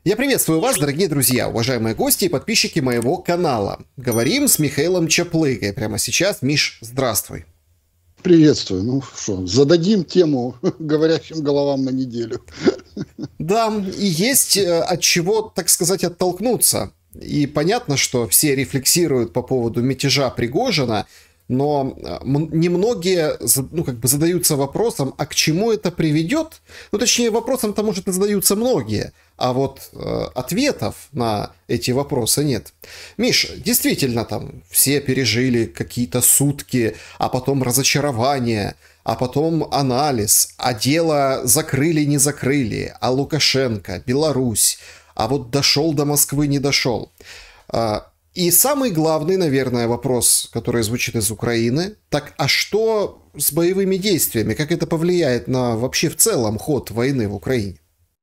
Я приветствую вас, дорогие друзья, уважаемые гости и подписчики моего канала. Говорим с Михаилом Чаплыгой прямо сейчас. Миш, здравствуй. Приветствую. Ну что, зададим тему говорящим головам на неделю. Да, и есть от чего, так сказать, оттолкнуться. И понятно, что все рефлексируют по поводу мятежа Пригожина, но немногие задаются вопросом, а к чему это приведет? Ну, точнее, вопросом-то, может, и задаются многие, а вот ответов на эти вопросы нет. Миш, действительно, там все пережили какие-то сутки, а потом разочарование, а потом анализ, а дело закрыли, не закрыли, а Лукашенко, Беларусь, а вот дошел до Москвы, не дошел. И самый главный, наверное, вопрос, который звучит из Украины, так а что с боевыми действиями? Как это повлияет на вообще в целом ход войны в Украине?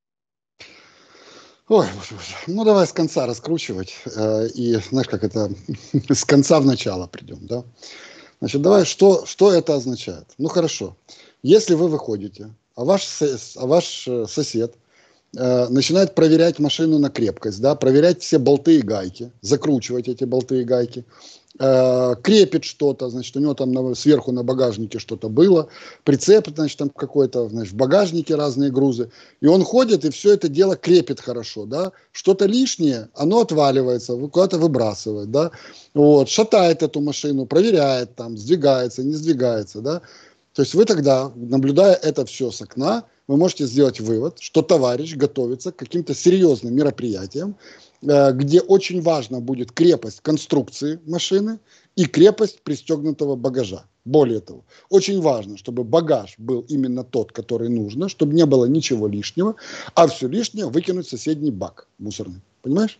Ой, ну давай с конца раскручивать. И знаешь, как это, с конца в начало придем, да? Значит, давай, что это означает? Ну хорошо, если вы выходите, а ваш сосед начинает проверять машину на крепкость, да, проверять все болты и гайки, закручивать эти болты и гайки, крепит что-то, значит, у него там сверху на багажнике что-то было, прицеп, значит, там какой-то, значит, в багажнике разные грузы, и он ходит и все это дело крепит хорошо, да, что-то лишнее, оно отваливается, куда-то выбрасывает, да, вот, шатает эту машину, проверяет там, сдвигается, не сдвигается, да, то есть вы тогда, наблюдая это все с окна, вы можете сделать вывод, что товарищ готовится к каким-то серьезным мероприятиям, где очень важна будет крепость конструкции машины и крепость пристегнутого багажа. Более того, очень важно, чтобы багаж был именно тот, который нужно, чтобы не было ничего лишнего, а все лишнее выкинуть в соседний бак мусорный. Понимаешь?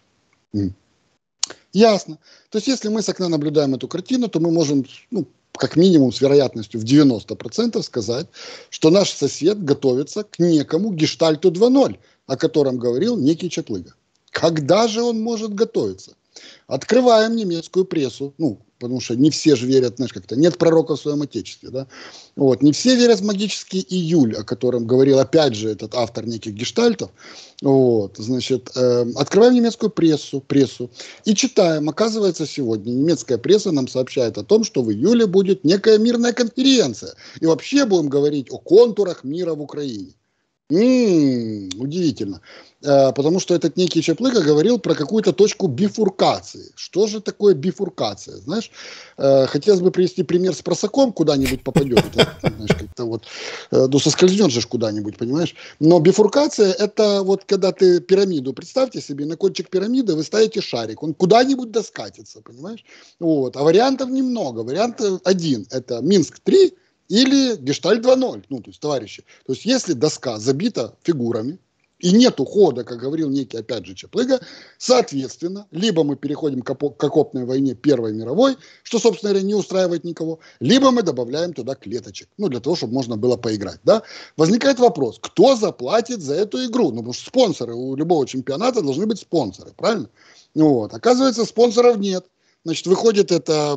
Ясно. То есть, если мы с окна наблюдаем эту картину, то мы можем, как минимум с вероятностью в 90% сказать, что наш сосед готовится к некому гештальту 2.0, о котором говорил некий Чаплыга. Когда же он может готовиться? Открываем немецкую прессу, потому что не все же верят, знаешь, как-то нет пророка в своем отечестве, да, вот, не все верят в магический июль, о котором говорил опять же этот автор неких гештальтов, вот, значит, открываем немецкую прессу и читаем, оказывается, сегодня немецкая пресса нам сообщает о том, что в июле будет некая мирная конференция, и вообще будем говорить о контурах мира в Украине. Удивительно. Потому что этот некий Чаплыга говорил про какую-то точку бифуркации. Что же такое бифуркация? Знаешь, хотелось бы привести пример с просаком, куда-нибудь попадет. Знаешь, как-то вот, соскользнет же куда-нибудь, понимаешь? Но бифуркация — это вот когда ты пирамиду, представьте себе, на кончик пирамиды вы ставите шарик, он куда-нибудь доскатится, понимаешь? Вот. А вариантов немного. Вариант один — это Минск-3, или Гештальт 2.0, то есть, товарищи. То есть, если доска забита фигурами, и нет ухода, как говорил некий, опять же, Чаплыга, соответственно, либо мы переходим к окопной войне Первой мировой, что, собственно говоря, не устраивает никого, либо мы добавляем туда клеточек, для того, чтобы можно было поиграть, да. Возникает вопрос, кто заплатит за эту игру? Потому что спонсоры у любого чемпионата должны быть спонсоры, правильно? Вот. Оказывается, спонсоров нет. Значит, выходит эта,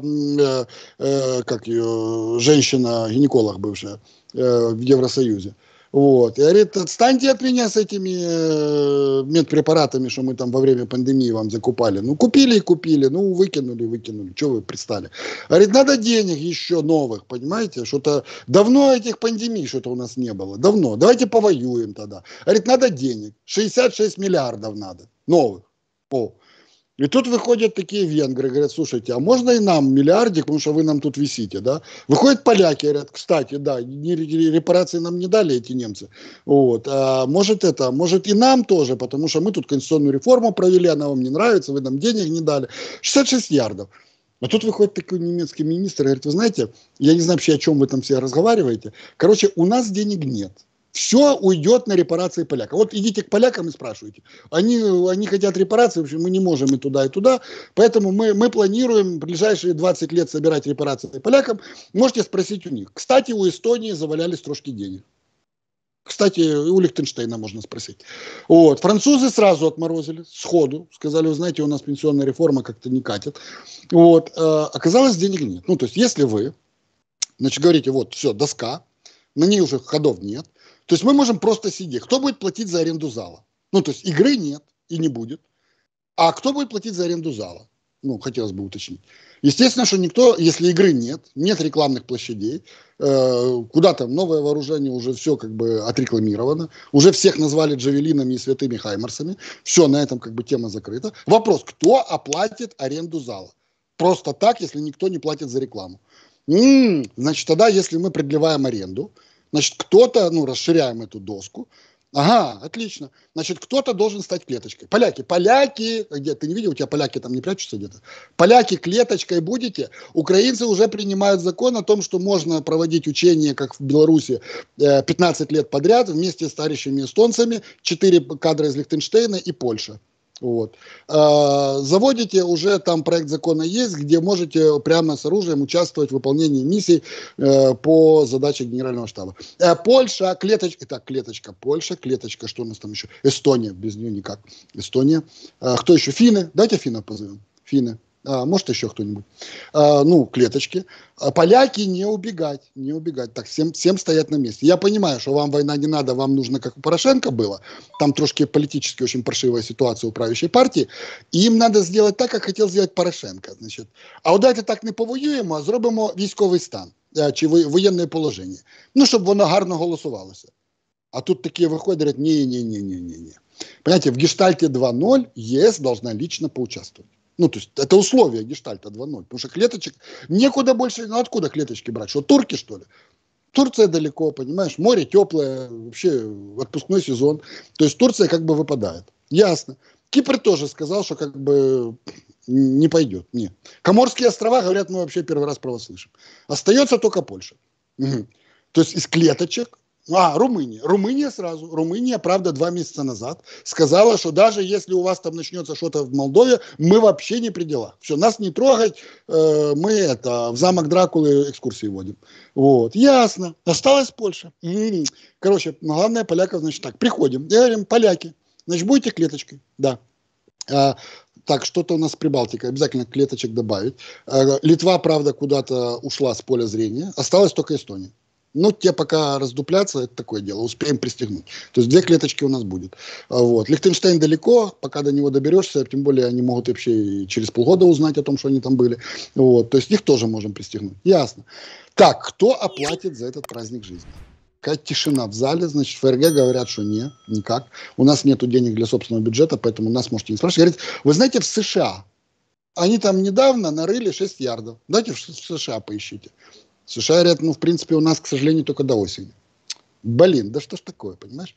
женщина-гинеколог бывшая в Евросоюзе. Вот. И говорит, отстаньте от меня с этими медпрепаратами, что мы там во время пандемии вам закупали. Купили и купили, выкинули. Что вы пристали? Говорит, надо денег еще новых, понимаете? Что-то давно этих пандемий что-то у нас не было. Давно. Давайте повоюем тогда. Говорит, надо денег. 66 миллиардов надо. Новых. И тут выходят такие венгры, говорят, слушайте, а можно и нам миллиардик, потому что вы нам тут висите, да? Выходят поляки, говорят, кстати, да, репарации нам не дали эти немцы, вот, а может и нам тоже, потому что мы тут конституционную реформу провели, она вам не нравится, вы нам денег не дали, 66 ярдов. А тут выходит такой немецкий министр и говорит, вы знаете, я не знаю вообще, о чем вы там все разговариваете, короче, у нас денег нет. Все уйдет на репарации полякам. Вот идите к полякам и спрашивайте. Они хотят репарации, в общем, мы не можем и туда, поэтому мы планируем в ближайшие 20 лет собирать репарации полякам. Можете спросить у них. Кстати, у Эстонии завалялись трошки денег. Кстати, у Лихтенштейна можно спросить. Вот. Французы сразу отморозили, сходу. Сказали, вы знаете, у нас пенсионная реформа как-то не катит. Вот. Оказалось, денег нет. То есть, если вы, говорите, вот, все, доска, на ней уже ходов нет. То есть мы можем просто сидеть. Кто будет платить за аренду зала? То есть игры нет. и не будет. А кто будет платить за аренду зала? Ну, хотелось бы уточнить. Естественно, что никто, если игры нет рекламных площадей, куда там новое вооружение, уже все как бы отрекламировано, уже всех назвали джавелинами и святыми хаймарсами, все, на этом как бы тема закрыта. Вопрос, кто оплатит аренду зала? Просто так, если никто не платит за рекламу. Значит, тогда, если мы продлеваем аренду, значит, кто-то, ну, расширяем эту доску. Ага, отлично. Значит, кто-то должен стать клеточкой. Поляки, где ты не видел, у тебя поляки там не прячутся где-то? Поляки клеточкой будете? Украинцы уже принимают закон о том, что можно проводить учения, как в Беларуси, 15 лет подряд вместе с товарищами эстонцами, 4 кадра из Лихтенштейна и Польша. Вот. Заводите, уже там проект закона есть, где можете прямо с оружием участвовать в выполнении миссий по задаче Генерального штаба. Польша, клеточка, так, клеточка, Польша, клеточка, что у нас там еще? Эстония, без нее никак. Эстония. Кто еще? Финны. Давайте финнов позовем. Финны. Может, еще кто-нибудь. Ну, клеточки. Поляки не убегать. Так, всем стоять на месте. Я понимаю, что вам война не надо, вам нужно, как у Порошенко было. Там трошки политически очень паршивая ситуация у правящей партии. И им надо сделать так, как хотел сделать Порошенко. Значить. А от давайте так не повоюємо, а зробимо військовий стан. Чи воєнне положення. Ну, щоб воно гарно голосувалося. А тут такие выходят, говорят, не. Понимаете, в Гештальте 2.0 ЕС должна лично поучаствовать. Ну, то есть, это условие Гештальта 2.0. Потому что клеточек некуда больше. Ну, откуда клеточки брать? Что, турки, что ли? Турция далеко, понимаешь? Море теплое, вообще отпускной сезон. То есть, Турция как бы выпадает. Ясно. Кипр тоже сказал, что как бы не пойдет. Нет. Коморские острова, говорят, мы вообще первый раз про вас слышим. Остается только Польша. Угу. То есть, из клеточек. Румыния. Румыния сразу. Румыния, правда, 2 месяца назад сказала, что даже если у вас там начнется что-то в Молдове, мы вообще не при делах. Все, нас не трогать, мы в замок Дракулы экскурсии водим. Вот, ясно. Осталась Польша. Короче, главное, поляков, значит, так, приходим. Я говорим, поляки, значит, будете клеточкой? Да. Так, что-то у нас с Прибалтикой, обязательно клеточек добавить. Литва, правда, куда-то ушла с поля зрения. Осталась только Эстония. Ну, те пока раздуплятся, это такое дело, успеем пристегнуть. То есть 2 клеточки у нас будет. Вот. Лихтенштейн далеко, пока до него доберешься, тем более они могут вообще и через полгода узнать о том, что они там были. Вот. То есть их тоже можем пристегнуть. Ясно. Так, кто оплатит за этот праздник жизни? Какая тишина в зале, значит, ФРГ говорят, что нет, никак. У нас нет денег для собственного бюджета, поэтому нас можете не спрашивать. Говорят, вы знаете, в США, они там недавно нарыли 6 ярдов. Давайте в США поищите. США говорят, ну, в принципе, у нас, к сожалению, только до осени. Блин, да что ж такое, понимаешь?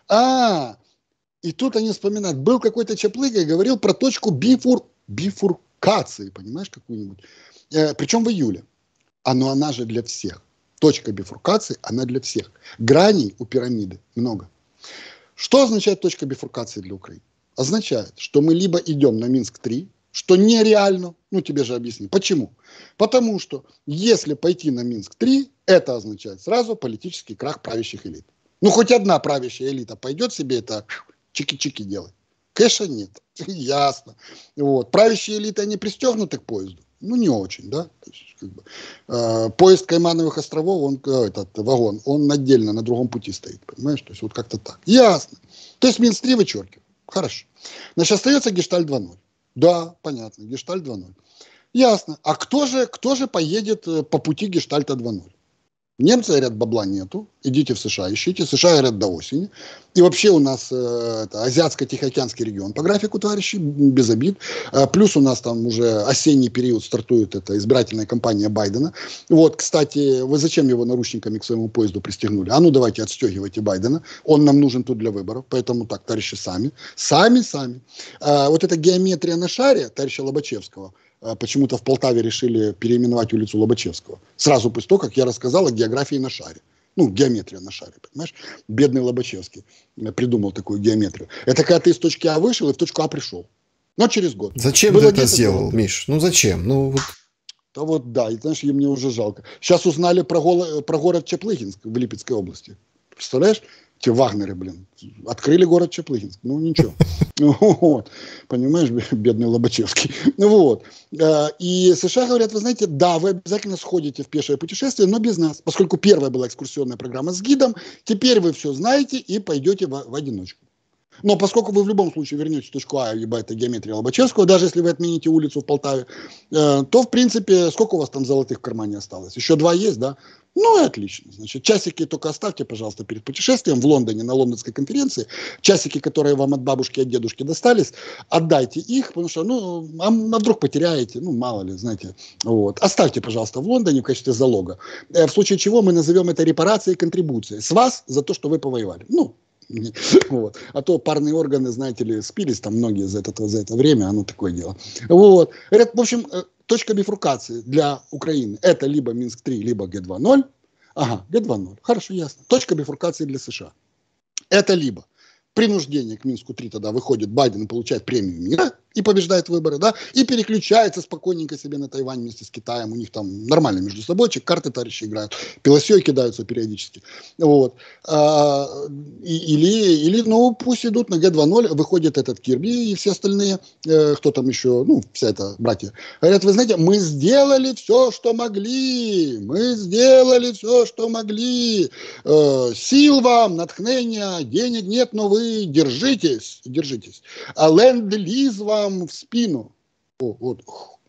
И тут они вспоминают, был какой-то чаплыга и говорил про точку бифуркации, понимаешь, какую-нибудь. Причем в июле. Но она же для всех. Точка бифуркации, она для всех. Граней у пирамиды много. Что означает точка бифуркации для Украины? Означает, что мы либо идем на Минск-3, что нереально, ну тебе же объясни. Почему? Потому что если пойти на Минск-3, это означает сразу политический крах правящих элит. Ну хоть одна правящая элита пойдет себе это чики-чики делать. Кэша нет. Ясно. Вот. Правящие элиты, они пристегнуты к поезду? Ну не очень, да. То есть, как бы, поезд Каймановых островов, этот вагон, он отдельно на другом пути стоит. Понимаешь? То есть вот как-то так. Ясно. То есть Минск-3 вычеркиваем. Хорошо. Значит, остается Гештальт 2.0. Да, понятно, Гештальт 2.0. Ясно. А кто же поедет по пути Гештальта 2.0? Немцы говорят, бабла нету, идите в США, ищите. США говорят, до осени. И вообще у нас Азиатско-Тихоокеанский регион по графику, товарищи, без обид. Плюс у нас там уже осенний период стартует эта избирательная кампания Байдена. Вот, кстати, вы зачем его наручниками к своему поезду пристегнули? А ну давайте отстегивайте Байдена. Он нам нужен тут для выборов. Поэтому так, товарищи, сами. Вот эта геометрия на шаре товарища Лобачевского, почему-то в Полтаве решили переименовать улицу Лобачевского. Сразу после того, как я рассказал о географии на шаре. Ну, геометрия на шаре, понимаешь? Бедный Лобачевский придумал такую геометрию. Это когда ты из точки А вышел и в точку А пришел. Но через год. Зачем ты это сделал, Миш? Ну, зачем? Ну, вот. Да вот, да, и знаешь, мне уже жалко. Сейчас узнали про город Чаплыгинск в Липецкой области. Представляешь? Те вагнеры, блин, открыли город Чаплыгинск. Ну, ничего. Вот. Понимаешь, бедный Лобачевский. Вот. И США говорят, вы знаете, да, вы обязательно сходите в пешее путешествие, но без нас. Поскольку первая была экскурсионная программа с гидом, теперь вы все знаете и пойдете в одиночку. Но поскольку вы в любом случае вернете точку А, либо это геометрия Лобачевского, даже если вы отмените улицу в Полтаве, то, в принципе, сколько у вас там золотых в кармане осталось? Еще 2 есть, да? Ну и отлично. Значит, часики только оставьте, пожалуйста, перед путешествием в Лондоне, на лондонской конференции. Часики, которые вам от бабушки, от дедушки достались, отдайте их, потому что, ну, а вдруг потеряете, ну, мало ли, знаете. Вот. Оставьте, пожалуйста, в Лондоне в качестве залога. В случае чего мы назовем это репарацией и контрибуцией. С вас за то, что вы повоевали. Ну, вот. А то парные органы, знаете ли, спились там многие за это время, оно такое дело. Вот. В общем, точка бифуркации для Украины это либо Минск-3, либо Г-2.0. Ага, Г-2.0. Хорошо, ясно. Точка бифуркации для США. Это либо принуждение к Минску-3, тогда выходит Байден и получает премию мира и побеждает выборы, да, и переключается спокойненько себе на Тайвань вместе с Китаем, у них там нормально между собой, карты товарищи играют, пилосей кидаются периодически, вот, или, ну, пусть идут на Г-2.0, выходит этот Кирби и все остальные, кто там еще, ну, вся эта братья, говорят, вы знаете, мы сделали все, что могли, сил вам, натхнения, денег нет, но вы держитесь, а ленд-лиз вам в спину. Вот.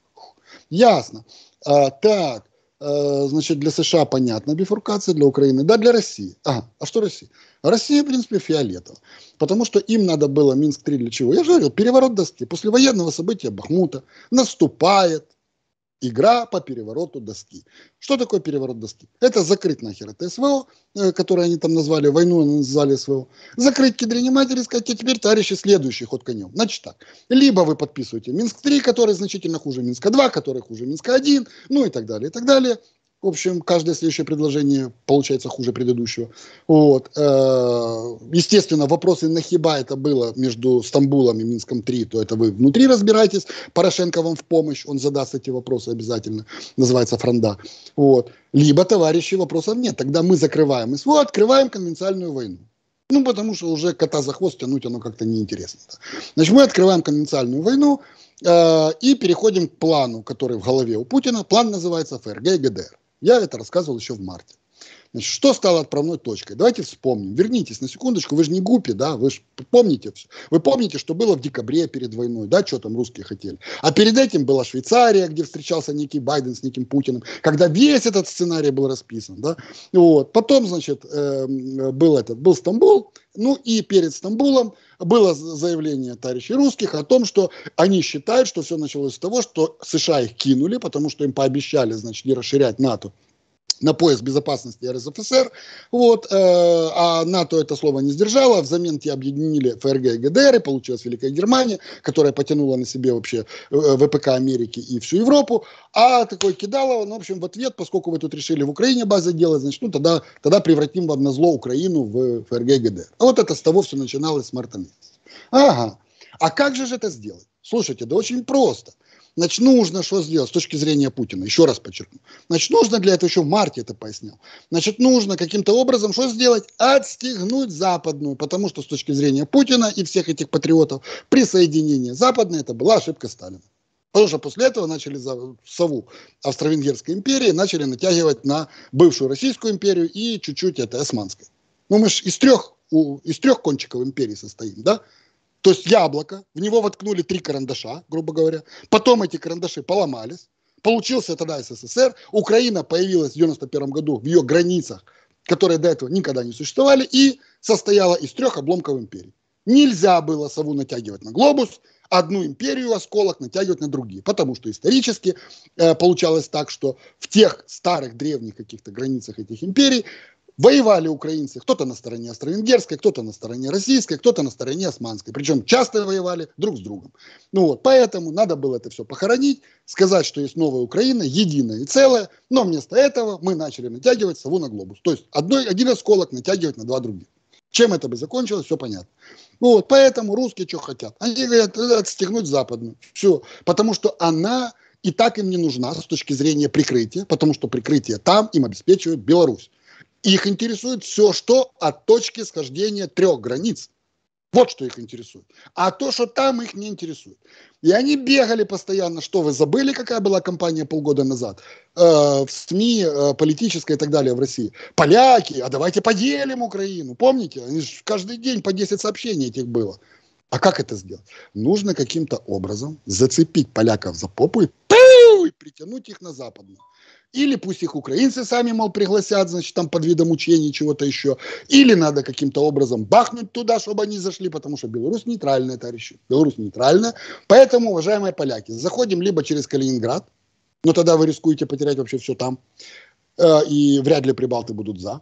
Ясно. Так, значит, для США понятна бифуркация, для Украины, да, для России. Ага, а что Россия? Россия, в принципе, фиолетово, потому что им надо было Минск-3 для чего? Я же говорил, переворот доски. После военного события Бахмута наступает игра по перевороту доски. Что такое переворот доски? Это закрыть нахер это СВО, которое они там назвали, войну назвали СВО. Закрыть кедрени матери и сказать, а теперь, товарищи, следующий ход конем. Значит так, либо вы подписываете Минск-3, который значительно хуже Минска-2, который хуже Минска-1, ну и так далее, и так далее. В общем, каждое следующее предложение получается хуже предыдущего. Вот. Естественно, вопросы нахиба это было между Стамбулом и Минском-3, то это вы внутри разбираетесь. Порошенко вам в помощь, он задаст эти вопросы обязательно. Называется фронда. Вот. Либо, товарищи, вопросов нет. Тогда мы закрываем СВО, открываем конвенциальную войну. Ну, потому что уже кота за хвост тянуть оно как-то неинтересно. Значит, мы открываем конвенциальную войну и переходим к плану, который в голове у Путина. План называется ФРГ и ГДР. Я это рассказывал еще в марте. Значит, что стало отправной точкой? Давайте вспомним. Вернитесь на секундочку. Вы же не гупи, да? Вы же помните все. Вы помните, что было в декабре перед войной, да? Что там русские хотели. А перед этим была Швейцария, где встречался некий Байден с неким Путиным, когда весь этот сценарий был расписан, да? Вот. Потом, значит, был Стамбул. Ну и перед Стамбулом было заявление товарищей русских о том, что они считают, что все началось с того, что США их кинули, потому что им пообещали, значит, не расширять НАТО на пояс безопасности РСФСР, вот, а НАТО это слово не сдержало, взамен те объединили ФРГ и ГДР, и получилась Великая Германия, которая потянула на себе вообще ВПК Америки и всю Европу, а такой кидало, ну, в общем, в ответ, поскольку вы тут решили в Украине базы делать, значит, ну, тогда превратим вам на зло Украину в ФРГ и ГДР. А вот это с того все начиналось с марта месяца. Ага, а как же это сделать? Слушайте, да очень просто. Значит, нужно что сделать с точки зрения Путина, еще раз подчеркну. Значит, нужно для этого, еще в марте это пояснял, значит, нужно каким-то образом что сделать? Отстегнуть западную, потому что с точки зрения Путина и всех этих патриотов присоединение западной это была ошибка Сталина. Потому что после этого начали сову Австро-Венгерской империи, начали натягивать на бывшую Российскую империю и чуть-чуть это Османской. Ну мы же из трех кончиков империи состоим, да? То есть яблоко, в него воткнули 3 карандаша, грубо говоря. Потом эти карандаши поломались. Получился тогда СССР. Украина появилась в 1991 году в ее границах, которые до этого никогда не существовали, и состояла из 3 обломков империи. Нельзя было сову натягивать на глобус, одну империю, осколок натягивать на другие. Потому что исторически получалось так, что в тех старых древних каких-то границах этих империй воевали украинцы, кто-то на стороне австро-венгерской, кто-то на стороне российской, кто-то на стороне османской. Причем часто воевали друг с другом. Ну вот, поэтому надо было это все похоронить, сказать, что есть новая Украина, единая и целая, но вместо этого мы начали натягивать сову на глобус. То есть один осколок натягивать на 2 других. Чем это бы закончилось, все понятно. Вот, поэтому русские что хотят? Они говорят, отстегнуть западную. Все, потому что она и так им не нужна с точки зрения прикрытия, потому что прикрытие там им обеспечивает Беларусь. Их интересует все, что от точки схождения 3 границ. Вот что их интересует. А то, что там, их не интересует. И они бегали постоянно. Что, вы забыли, какая была кампания полгода назад? В СМИ, политической и так далее в России. Поляки, а давайте поделим Украину. Помните? Они же каждый день по 10 сообщений этих было. А как это сделать? Нужно каким-то образом зацепить поляков за попу и притянуть их на западную. Или пусть их украинцы сами, мол, пригласят, значит, там под видом учений чего-то еще. Или надо каким-то образом бахнуть туда, чтобы они зашли, потому что Беларусь нейтральная, товарищи. Беларусь нейтральная. Поэтому, уважаемые поляки, заходим либо через Калининград, но тогда вы рискуете потерять вообще все там, и вряд ли прибалты будут за.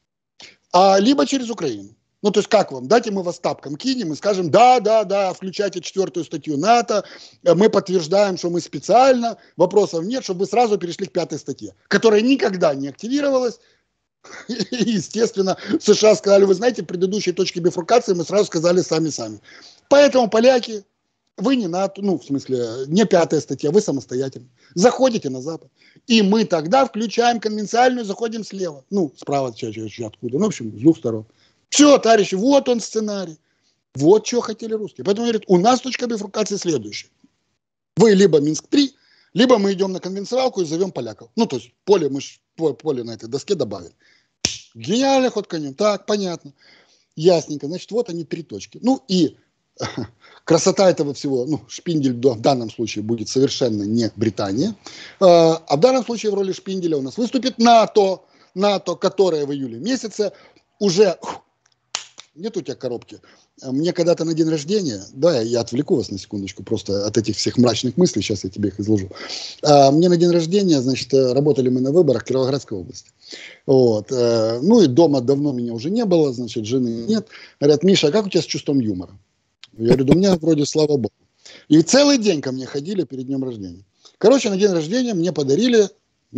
Либо через Украину. Ну, то есть, как вам? Дайте мы вас тапком кинем и скажем, да, включайте 4-ю статью НАТО, мы подтверждаем, что мы специально, вопросов нет, чтобы вы сразу перешли к 5-й статье, которая никогда не активировалась. И, естественно, США сказали, вы знаете, предыдущие точки бифуркации мы сразу сказали сами. Поэтому, поляки, вы не НАТО, ну, в смысле, не 5-я статья, вы самостоятельно. Заходите на Запад. И мы тогда включаем конвенциальную, заходим слева. Ну, справа, откуда. Ну, в общем, с двух сторон. Все, товарищи, вот он сценарий. Вот что хотели русские. Поэтому, говорит, у нас точка бифуркации следующая. Вы либо Минск-3, либо мы идем на конвенциалку и зовем поляков. Ну, то есть, поле на этой доске добавили. Гениальный ход конем. Так, понятно. Ясненько. Значит, вот они 3 точки. Ну, и красота этого всего, ну, шпиндель в данном случае будет совершенно не Британия. А в данном случае в роли шпинделя у нас выступит НАТО, которое в июле месяце уже... Нет у тебя коробки. Мне когда-то на день рождения, да, я отвлеку вас на секундочку просто от этих всех мрачных мыслей, сейчас я тебе их изложу. Мне на день рождения, значит, работали мы на выборах в Кировоградской области. Вот. Ну и дома давно меня уже не было, значит, жены нет. Говорят, Миша, а как у тебя с чувством юмора? Я говорю, да у меня вроде, слава богу. И целый день ко мне ходили перед днем рождения. Короче, на день рождения мне подарили,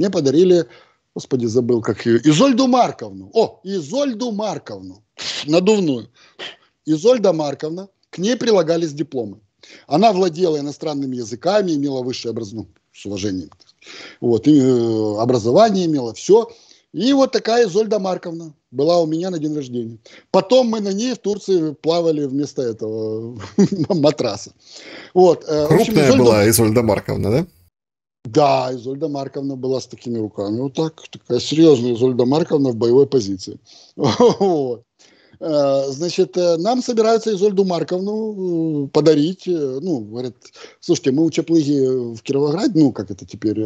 господи, забыл, как ее, Изольду Марковну. Изольду Марковну. Надувную. Изольда Марковна, к ней прилагались дипломы. Она владела иностранными языками, имела высшее образование, с уважением. Вот, и образование имела, все. И вот такая Изольда Марковна была у меня на день рождения. Потом мы на ней в Турции плавали вместо этого матраса. Вот. Крупная была Изольда Марковна, да? Да, Изольда Марковна была с такими руками. Вот так, такая серьезная Изольда Марковна в боевой позиции. Вот. Значит, нам собираются Изольду Марковну подарить. Ну, говорят, слушайте, мы у Чаплыги в Кировограде, ну, как это теперь,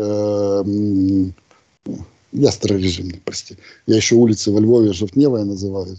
я старорежимный, прости. Я еще улицы во Львове Жовтневая называю,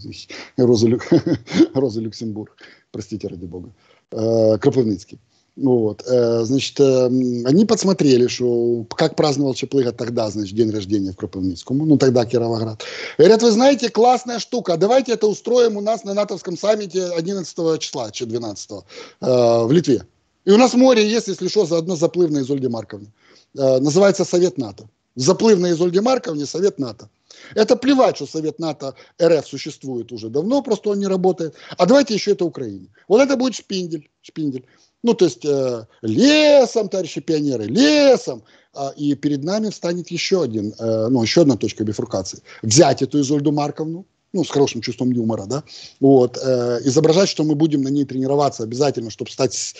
Роза Люксембург, простите, ради бога, Кропивницкий. Вот, значит, они подсмотрели, что как праздновал Чаплыга тогда, значит, день рождения в Кропивницком, ну, тогда Кировоград. Говорят, вы знаете, классная штука, давайте это устроим у нас на натовском саммите 11 числа, 12 в Литве. И у нас море есть, если что, заодно заплыв на Изольде Марковне. Называется Совет НАТО. Заплыв на Изольде Марковне, Совет НАТО. Это плевать, что Совет НАТО РФ существует уже давно, просто он не работает. А давайте еще это Украине. Вот это будет шпиндель. Ну, то есть лесом, товарищи пионеры, лесом. И перед нами встанет еще одна точка бифуркации. Взять эту Изольду Марковну, ну, с хорошим чувством юмора, да, вот, изображать, что мы будем на ней тренироваться обязательно, чтобы стать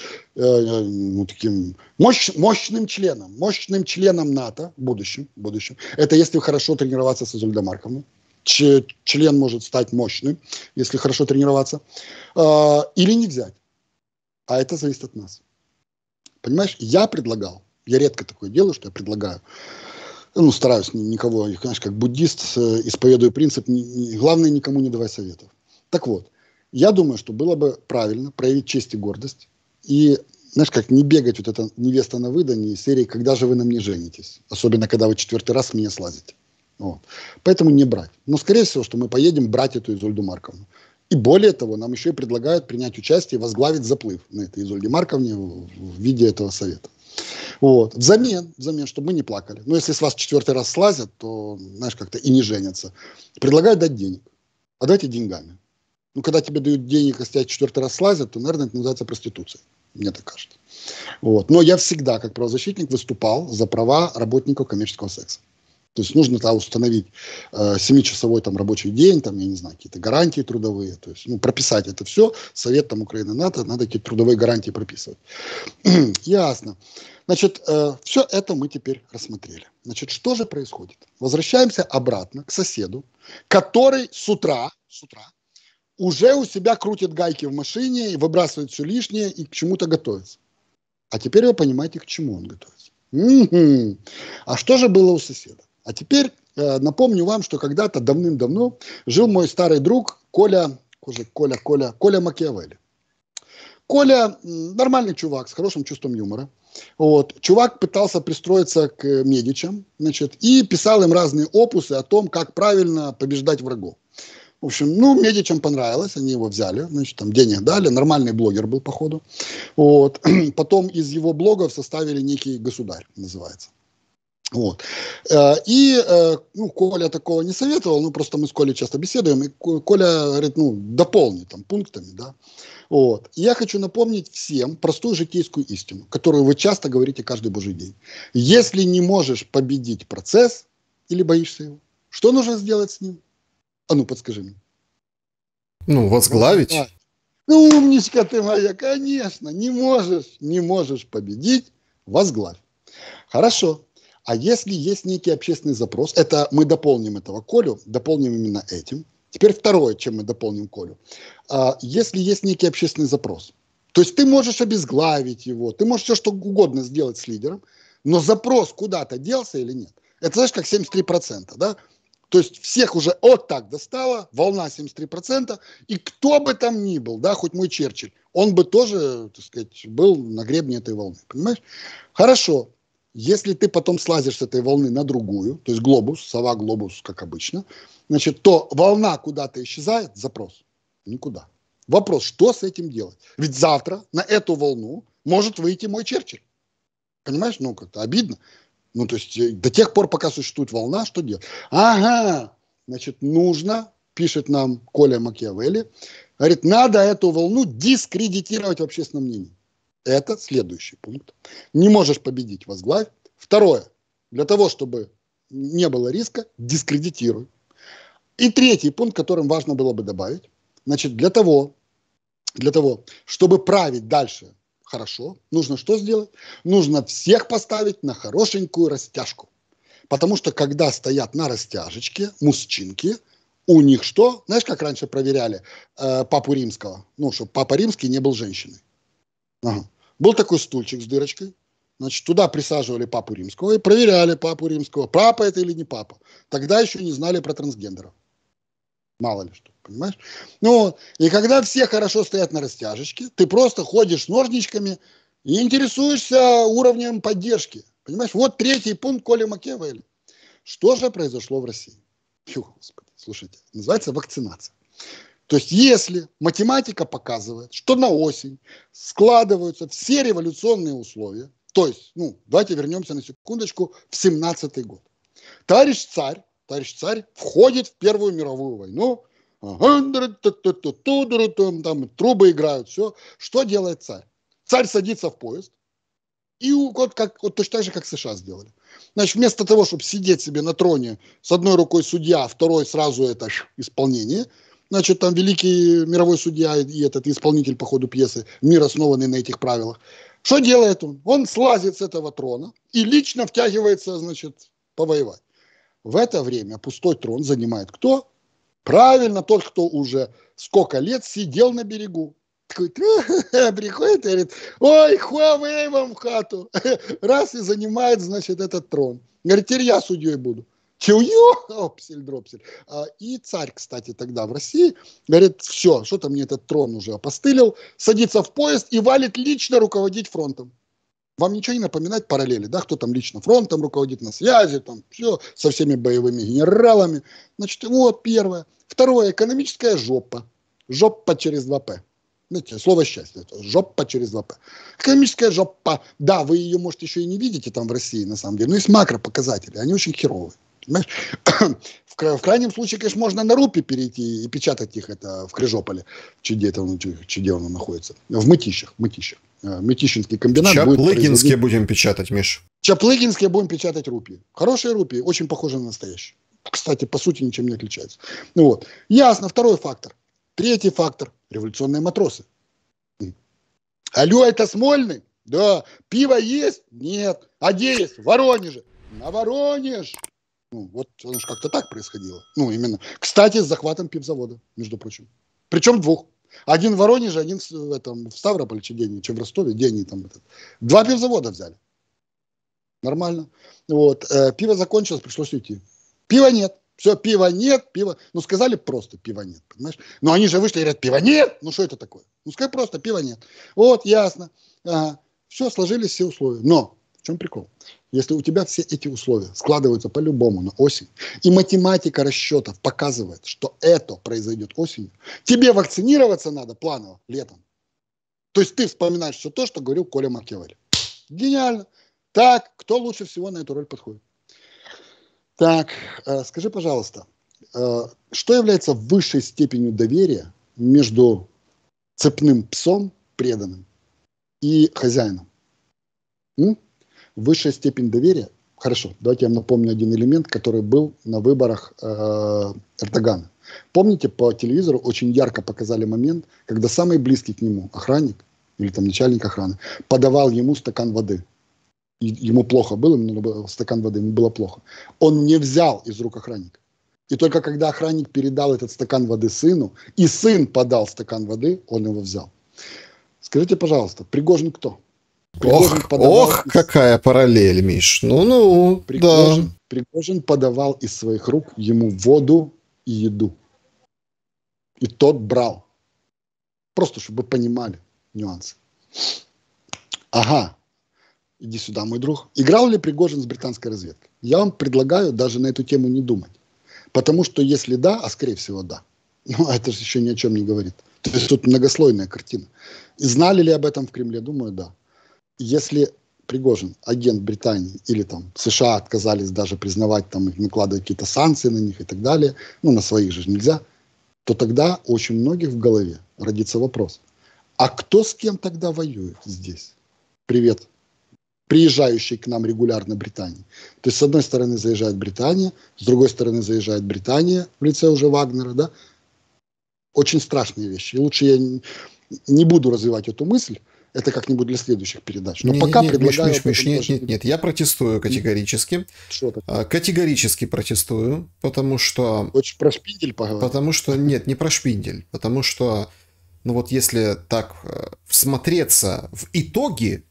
таким мощным членом НАТО в будущем. Это если хорошо тренироваться с Изольдой Марковной. Член может стать мощным, если хорошо тренироваться. Или не взять. А это зависит от нас. Понимаешь, я редко такое делаю, что я предлагаю, ну, стараюсь никого, знаешь, как буддист, исповедую принцип, главное, никому не давай советов. Так вот, я думаю, что было бы правильно проявить честь и гордость, и, знаешь, как не бегать вот эта невеста на выданье из серии «Когда же вы на мне женитесь?», особенно, когда вы 4-й раз с меня слазите. Вот. Поэтому не брать. Но, скорее всего, что мы поедем брать эту Изольду Марковну. И более того, нам еще и предлагают принять участие и возглавить заплыв на этой Изольде Марковне в виде этого совета. Вот. Взамен, чтобы мы не плакали. Но если с вас 4-й раз слазят, то, знаешь, как-то и не женятся. Предлагают дать денег. А давайте деньгами. Ну, когда тебе дают денег, а с тебя 4-й раз слазят, то, наверное, это называется проституцией. Мне так кажется. Вот. Но я всегда, как правозащитник, выступал за права работников коммерческого секса. То есть нужно установить 7-часовой там рабочий день, там, я не знаю, какие-то гарантии трудовые, то есть, прописать это все. Совет там Украины, НАТО, надо какие-то трудовые гарантии прописывать. Ясно. Значит, все это мы теперь рассмотрели. Значит, что же происходит? Возвращаемся обратно к соседу, который с утра уже у себя крутит гайки в машине и выбрасывает все лишнее и к чему-то готовится. А теперь вы понимаете, к чему он готовится. А что же было у соседа? А теперь напомню вам, что когда-то давным-давно жил мой старый друг Коля Макиавелли. Коля нормальный чувак с хорошим чувством юмора. Вот. Чувак пытался пристроиться к Медичам, значит, и писал им разные опусы о том, как правильно побеждать врагов. В общем, Медичам понравилось, они его взяли, значит, там денег дали, нормальный блогер был, походу. Вот. Потом из его блогов составили некий государь, называется. Вот. И Коля такого не советовал, просто мы с Колей часто беседуем, и Коля говорит, дополни там пунктами, да. Вот. И я хочу напомнить всем простую житейскую истину, которую вы часто говорите каждый божий день. Если не можешь победить процесс или боишься его, что нужно сделать с ним? Подскажи мне. Возглавить. Умничка ты моя, конечно, не можешь победить, возглавь. Хорошо. А если есть некий общественный запрос, это мы дополним этого Колю, дополним именно этим. Теперь второе, чем мы дополним Колю. Если есть некий общественный запрос, то есть ты можешь обезглавить его, ты можешь все что угодно сделать с лидером, но запрос куда-то делся или нет? Это знаешь, как 73%, да? То есть всех уже так достало, волна 73%, и кто бы там ни был, да, хоть мой Черчилль, он бы тоже, так сказать, был на гребне этой волны, понимаешь? Хорошо. Если ты потом слазишь с этой волны на другую, то есть глобус, сова глобус, как обычно, значит, то волна куда-то исчезает, запрос никуда. Вопрос, что с этим делать? Ведь завтра на эту волну может выйти мой Черчилль. Понимаешь? Как-то обидно. То есть до тех пор, пока существует волна, что делать? Значит, нужно, пишет нам Коля Макиавелли, говорит, надо эту волну дискредитировать в общественном мнении. Это следующий пункт. Не можешь победить, возглавь. Второе. Для того, чтобы не было риска, дискредитируй. И третий пункт, которым важно было бы добавить. Значит, для того, чтобы править дальше хорошо, нужно что сделать? Нужно всех поставить на хорошенькую растяжку. Потому что, когда стоят на растяжечке мужчинки, у них что? Знаешь, как раньше проверяли Папу Римского? Чтобы Папа Римский не был женщиной. Ага. Был такой стульчик с дырочкой, значит, туда присаживали Папу Римского и проверяли Папу Римского, папа это или не папа. Тогда еще не знали про трансгендеров. Мало ли что, понимаешь? И когда все хорошо стоят на растяжечке, ты просто ходишь с ножничками и интересуешься уровнем поддержки. Понимаешь? Вот третий пункт Коли Макиавелли. Что же произошло в России? Господи, слушайте, называется вакцинация. То есть, если математика показывает, что на осень складываются все революционные условия, то есть, давайте вернемся на секундочку в 17-й год. Товарищ царь входит в Первую мировую войну, там трубы играют, все. Что делает царь? Царь садится в поезд, и вот точно так же, как США сделали. Значит, вместо того, чтобы сидеть себе на троне, с одной рукой судья, второй сразу это исполнение, значит, там великий мировой судья и этот исполнитель по ходу пьесы, мир основанный на этих правилах. Что делает он? Он слазит с этого трона и лично втягивается, значит, повоевать. В это время пустой трон занимает кто? Правильно, тот, кто уже сколько лет сидел на берегу. Такой, приходит и говорит, ой, хуавей вам в хату. Раз и занимает, значит, этот трон. Говорит, теперь я судьей буду. Опсель-дропсель. И царь, кстати, тогда в России говорит, все, что-то мне этот трон уже опостылил, садится в поезд и валит лично руководить фронтом. Вам ничего не напоминает параллели, да, кто там лично фронтом руководит, на связи, там все, со всеми боевыми генералами. Значит, вот первое. Второе, экономическая жопа. Жопа через 2П. Знаете, слово счастье. Это жопа через 2П. Экономическая жопа. Да, вы ее, может, еще и не видите там в России, на самом деле, но есть макропоказатели, они очень херовые. Понимаешь? В крайнем случае, конечно, можно на рупи перейти и печатать их это в Крыжополе, где он находится. В Мытищах. Мытищинский комбинат Сейчас будет Лыгинские производить... будем печатать, Миш. Чаплыгинские будем печатать рупии. Хорошие рупии, очень похожи на настоящие. Кстати, по сути, ничем не отличаются. Ну вот. Ясно, второй фактор. Третий фактор. Революционные матросы. Алло, это Смольный? Да. Пиво есть? Нет. А где есть? В Воронеже. На Воронеж. Ну, вот оно же как-то так происходило. Ну, именно. Кстати, с захватом пивзавода, между прочим. Причем двух. Один в Воронеже, один в Ставрополе, чем в Ростове, где они там. Два пивзавода взяли. Нормально. Вот. Пиво закончилось, пришлось уйти. Пива нет. Все, пива нет, пива. Ну, сказали просто, пива нет, понимаешь? Но они же вышли и говорят, пива нет. Ну, что это такое? Ну, скажи просто, пива нет. Вот, ясно. Ага. Все, сложились все условия. Но в чем прикол? Если у тебя все эти условия складываются по-любому на осень, и математика расчетов показывает, что это произойдет осенью, тебе вакцинироваться надо планово летом. То есть ты вспоминаешь все то, что говорил Коля Макиавелли. Гениально. Так, кто лучше всего на эту роль подходит? Так, скажи, пожалуйста, что является высшей степенью доверия между цепным псом, преданным, и хозяином? Высшая степень доверия? Хорошо, давайте я вам напомню один элемент, который был на выборах Эрдогана. Помните, по телевизору очень ярко показали момент, когда самый близкий к нему охранник, или там начальник охраны, подавал ему стакан воды. Ему плохо было, ему был стакан воды, ему было плохо. Он не взял из рук охранника. И только когда охранник передал этот стакан воды сыну, и сын подал стакан воды, он его взял. Скажите, пожалуйста, Пригожин кто? Пригожин какая параллель, Миш. Пригожин подавал из своих рук ему воду и еду. И тот брал. Просто, чтобы вы понимали нюансы. Ага. Иди сюда, мой друг. Играл ли Пригожин с британской разведкой? Я вам предлагаю даже на эту тему не думать. Потому что если да, а скорее всего да, но это же еще ни о чем не говорит. То есть тут многослойная картина. И знали ли об этом в Кремле? Думаю, да. Если Пригожин, агент Британии или там США отказались даже признавать, там, их накладывать какие-то санкции на них и так далее, ну, на своих же нельзя, то тогда очень многих в голове родится вопрос. А кто с кем тогда воюет здесь? Привет. Приезжающей к нам регулярно Британии. То есть, с одной стороны, заезжает Британия, с другой стороны, заезжает Британия в лице уже Вагнера, да? Очень страшные вещи. И лучше я не буду развивать эту мысль, это как-нибудь для следующих передач. Но пока предлагаю... Миш, нет, я протестую категорически. Что такое? Категорически протестую, потому что... Хочешь про шпиндель поговорить? Потому что, нет, не про шпиндель, потому что, ну вот если так всмотреться в итоги,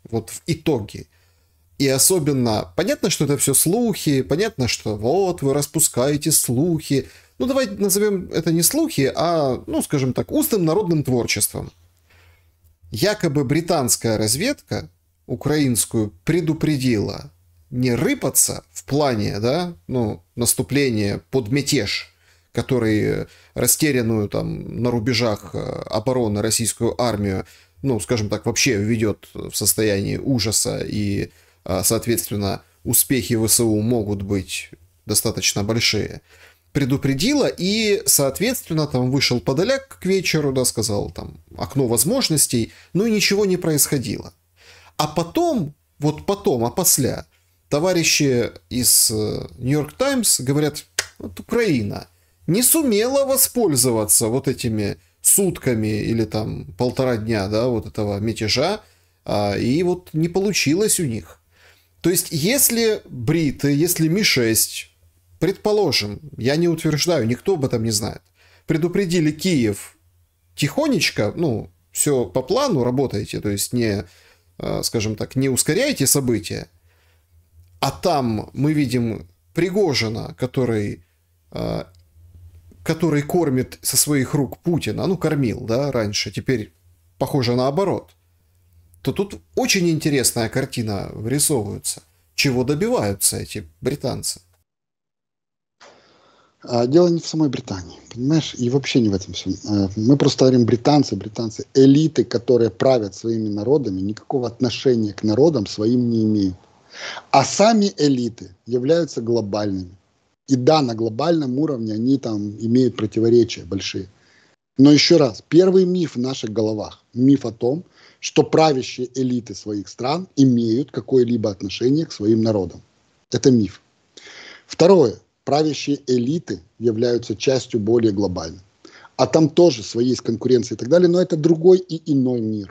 и особенно, понятно, что это все слухи, понятно, что вот вы распускаете слухи. Ну, давайте назовем это не слухи, а, ну, скажем так, устным народным творчеством. Якобы британская разведка украинскую предупредила не рыпаться в плане, да, ну, наступления под мятеж, который растерянную там на рубежах обороны российскую армию, ну, скажем так, вообще введет в состояние ужаса, и, соответственно, успехи ВСУ могут быть достаточно большие. Предупредила, и, соответственно, там вышел Подоляк к вечеру, да, сказал там окно возможностей, ну и ничего не происходило. А потом, после, товарищи из Нью-Йорк Таймс говорят, вот Украина не сумела воспользоваться вот этими сутками или там 1,5 дня, да, вот этого мятежа, и вот не получилось у них. То есть, если бриты, если Ми-6, предположим, я не утверждаю, никто об этом не знает, предупредили Киев тихонечко, ну, все по плану работаете, то есть не, скажем так, не ускоряйте события, а там мы видим Пригожина, который кормит со своих рук Путина, ну, кормил, да, раньше, теперь похоже наоборот, то тут очень интересная картина вырисовывается. Чего добиваются эти британцы? Дело не в самой Британии, понимаешь, и вообще не в этом всем. Мы просто говорим британцы, элиты, которые правят своими народами, никакого отношения к народам своим не имеют. А сами элиты являются глобальными. И да, на глобальном уровне они там имеют противоречия большие. Но еще раз, первый миф в наших головах, миф о том, что правящие элиты своих стран имеют какое-либо отношение к своим народам. Это миф. Второе. Правящие элиты являются частью более глобальной. А там тоже свои есть конкуренции и так далее, но это другой и иной мир.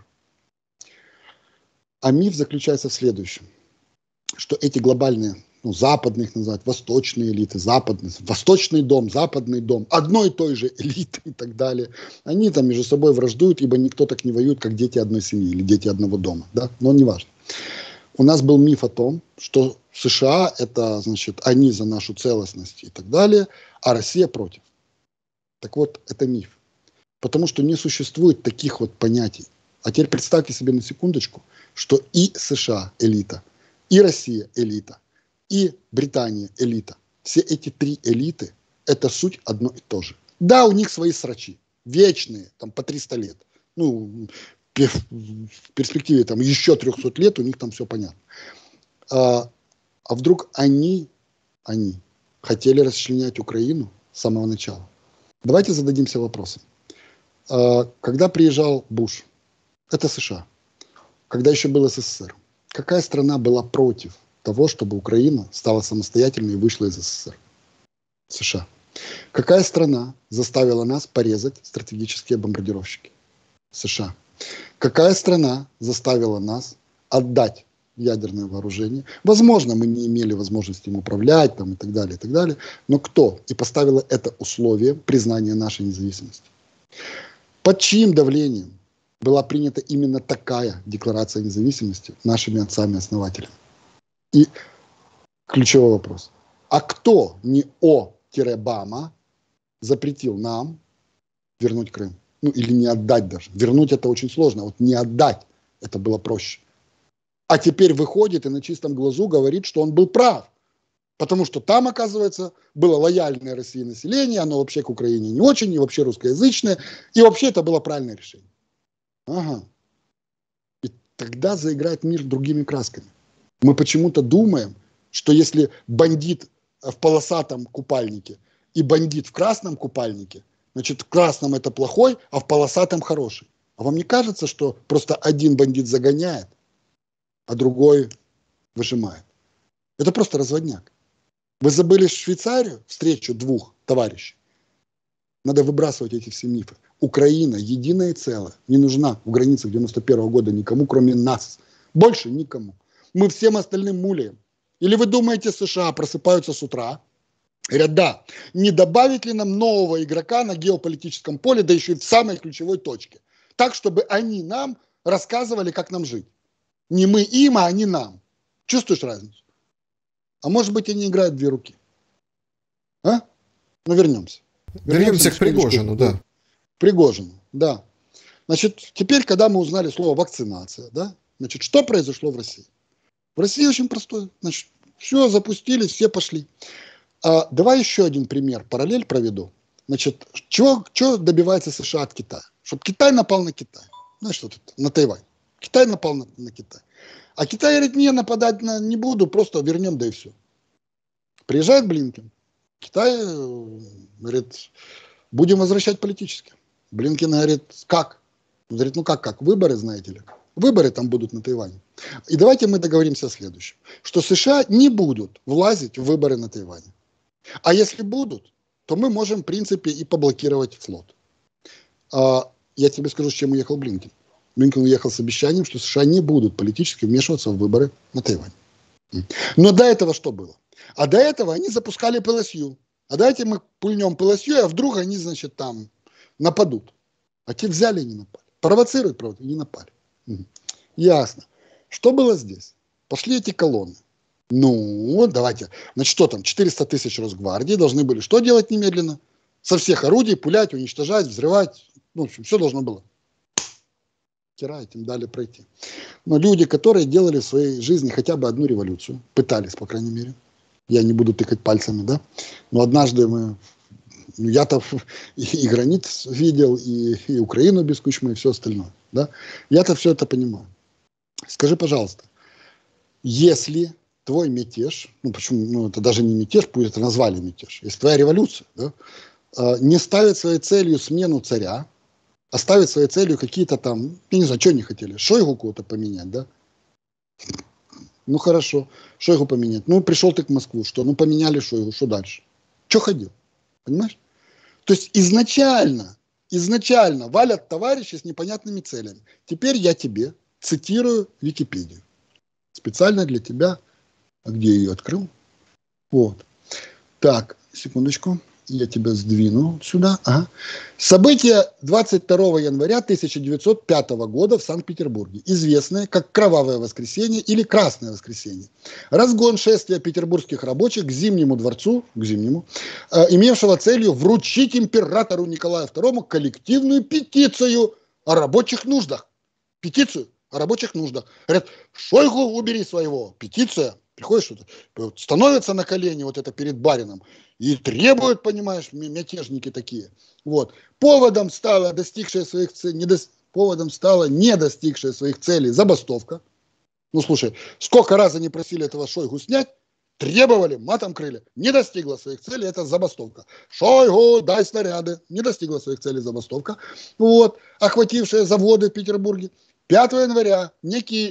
А миф заключается в следующем, что эти глобальные, западные их называют, восточные элиты, западные, восточный дом, западный дом, одной и той же элиты и так далее, они там между собой враждуют, ибо никто так не воюет, как дети одной семьи или дети одного дома, да, но не важно. У нас был миф о том, что США это, значит, они за нашу целостность и так далее, а Россия против. Так вот, это миф. Потому что не существует таких вот понятий. А теперь представьте себе на секундочку, что и США элита, и Россия элита, и Британия элита. Все эти три элиты – это суть одно и то же. Да, у них свои срачи, вечные, там по 300 лет. В перспективе там еще 300 лет у них там все понятно. А вдруг они хотели расчленять Украину с самого начала? Давайте зададимся вопросом. Когда приезжал Буш, это США. Когда еще был СССР, какая страна была против того, чтобы Украина стала самостоятельной и вышла из СССР? США. Какая страна заставила нас порезать стратегические бомбардировщики? США. Какая страна заставила нас отдать ядерное вооружение? Возможно, мы не имели возможности им управлять там, и так далее, но кто? И поставила это условие признания нашей независимости. Под чьим давлением была принята именно такая декларация независимости нашими отцами-основателями? И ключевой вопрос. А кто не О-Бама запретил нам вернуть Крым? Или не отдать даже. Вернуть это очень сложно. Вот не отдать это было проще. А теперь выходит и на чистом глазу говорит, что он был прав. Потому что там, оказывается, было лояльное России население, оно вообще к Украине не очень, и вообще русскоязычное, и вообще это было правильное решение. Ага. И тогда заиграет мир другими красками. Мы почему-то думаем, что если бандит в полосатом купальнике и бандит в красном купальнике, значит, в красном это плохой, а в полосатом хороший. А вам не кажется, что просто один бандит загоняет, а другой выжимает? Это просто разводняк. Вы забыли Швейцарию, встречу двух товарищей? Надо выбрасывать эти все мифы. Украина единое целое, не нужна в границах 91 года никому, кроме нас. Больше никому. Мы всем остальным муляем. Или вы думаете, США просыпаются с утра, говорят, да, не добавить ли нам нового игрока на геополитическом поле, да еще и в самой ключевой точке. Так, чтобы они нам рассказывали, как нам жить. Не мы им, а они нам. Чувствуешь разницу? А может быть, они играют в две руки. А? Ну, вернемся. Вернемся к Пригожину, да. Пригожину, да. Значит, теперь, когда мы узнали слово вакцинация, да, значит, что произошло в России? В России очень простое. Значит, все запустились, все пошли. Давай еще один пример, параллель проведу. Значит, чего добивается США от Китая? Чтобы Китай напал на Китай. Ну, что тут, на Тайвань. Китай напал на Китай. А Китай говорит, не, нападать не буду, просто вернем, да и все. Приезжает Блинкен. Китай говорит, будем возвращать политически. Блинкен говорит, как? Он говорит, ну как? Выборы, знаете ли. Выборы там будут на Тайване. И давайте мы договоримся о следующем. Что США не будут влазить в выборы на Тайване. А если будут, то мы можем, в принципе, и поблокировать флот. Я тебе скажу, с чем уехал Блинкен. Блинкен уехал с обещанием, что США не будут политически вмешиваться в выборы на Тайване. Но до этого что было? А до этого они запускали ПЛСЮ. А давайте мы пульнем ПЛСЮ, а вдруг они, значит, там нападут. А те взяли и не напали. Провоцируют, правда, и не напали. Ясно. Что было здесь? Пошли эти колонны. Ну, давайте. Значит, что там? 400 тысяч Росгвардии должны были что делать немедленно? Со всех орудий пулять, уничтожать, взрывать. Ну, в общем, все должно было. Кирать, им дали пройти. Но люди, которые делали в своей жизни хотя бы одну революцию, пытались, по крайней мере, я не буду тыкать пальцами, да, но однажды я-то и границ видел, и Украину без Кучмы, и все остальное, да, я-то все это понимаю. Скажи, пожалуйста, если твой мятеж, почему, это даже не мятеж, пусть это назвали мятеж, если твоя революция, да, не ставит своей целью смену царя, Оставить своей целью какие-то там, я не знаю, что они хотели, Шойгу кого-то поменять, да? Ну хорошо, Шойгу поменять. Ну пришел ты к Москву, что? Ну поменяли Шойгу, что дальше? Че ходил? Понимаешь? То есть изначально валят товарищи с непонятными целями. Теперь я тебе цитирую Википедию. Специально для тебя. А где я ее открыл? Вот. Так, секундочку. Я тебя сдвину сюда. Ага. События 22 января 1905 года в Санкт-Петербурге, известные как Кровавое воскресенье или Красное воскресенье. Разгон шествия петербургских рабочих к Зимнему дворцу, имевшего целью вручить императору Николаю II коллективную петицию о рабочих нуждах. Петицию о рабочих нуждах. Говорят, Шойгу убери своего. Петиция. Приходишь, что-то, становится на колени вот это перед барином и требуют, понимаешь, мятежники такие. Вот. Поводом стала не достигшая своих целей забастовка. Ну, слушай, сколько раз они просили этого Шойгу снять, требовали, матом крыли. Не достигла своих целей, это забастовка. Шойгу, дай снаряды. Не достигла своих целей забастовка. Вот. Охватившая заводы в Петербурге. 5 января некий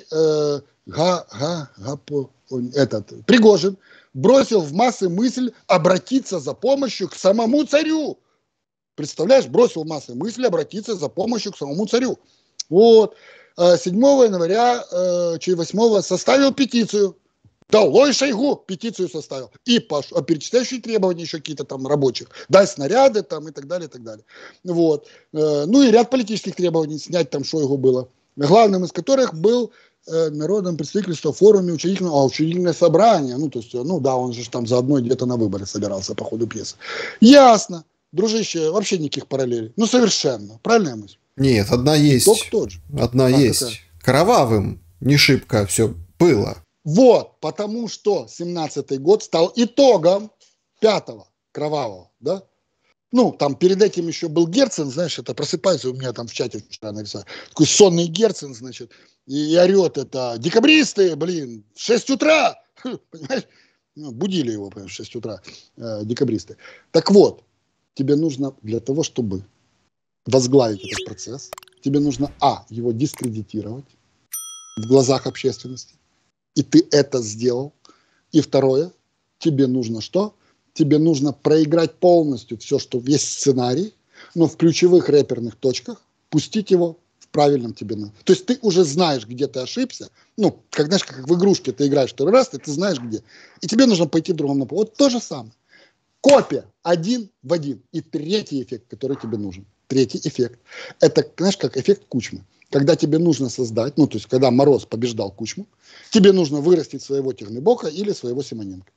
Пригожин бросил в массы мысль обратиться за помощью к самому царю. Представляешь, бросил в массы мысль обратиться за помощью к самому царю. Вот. 7 января, 8 составил петицию. Долой Шойгу петицию составил. И перечисляющие требования еще какие-то там рабочих. Дай снаряды там и так далее, и так далее. Вот. Ну и ряд политических требований снять там Шойгу было. Главным из которых был народным представительством в форуме учредительное собрание. Ну, то есть, ну да, он же там заодно где-то на выборы собирался по ходу пьесы. Ясно. Дружище, вообще никаких параллелей. Ну, совершенно. Правильная мысль? Нет, одна есть. Итог тот же. Одна есть. Какая? Кровавым не шибко все было. Вот, потому что 17-й год стал итогом 5-го кровавого, да? Ну, там перед этим еще был Герцен, знаешь, это просыпается у меня там в чате вчера нарисовали. Такой сонный Герцен, значит, и орет это, декабристы, блин, в 6 утра, понимаешь? Ну, будили его, понимаешь, в 6 утра, декабристы. Так вот, тебе нужно для того, чтобы возглавить этот процесс, тебе нужно, его дискредитировать в глазах общественности, и ты это сделал. И второе, тебе нужно что? Тебе нужно проиграть полностью все, что весь сценарий, но в ключевых рэперных точках пустить его в правильном тебе. То есть ты уже знаешь, где ты ошибся. Ну, как, знаешь, как в игрушке ты играешь второй раз, ты знаешь где. И тебе нужно пойти в другом направлении. Вот то же самое. Копия один в один. И третий эффект, который тебе нужен. Третий эффект. Это, знаешь, как эффект Кучмы. Когда тебе нужно создать, ну, то есть, когда Мороз побеждал Кучму, тебе нужно вырастить своего Тернебока или своего Симоненко.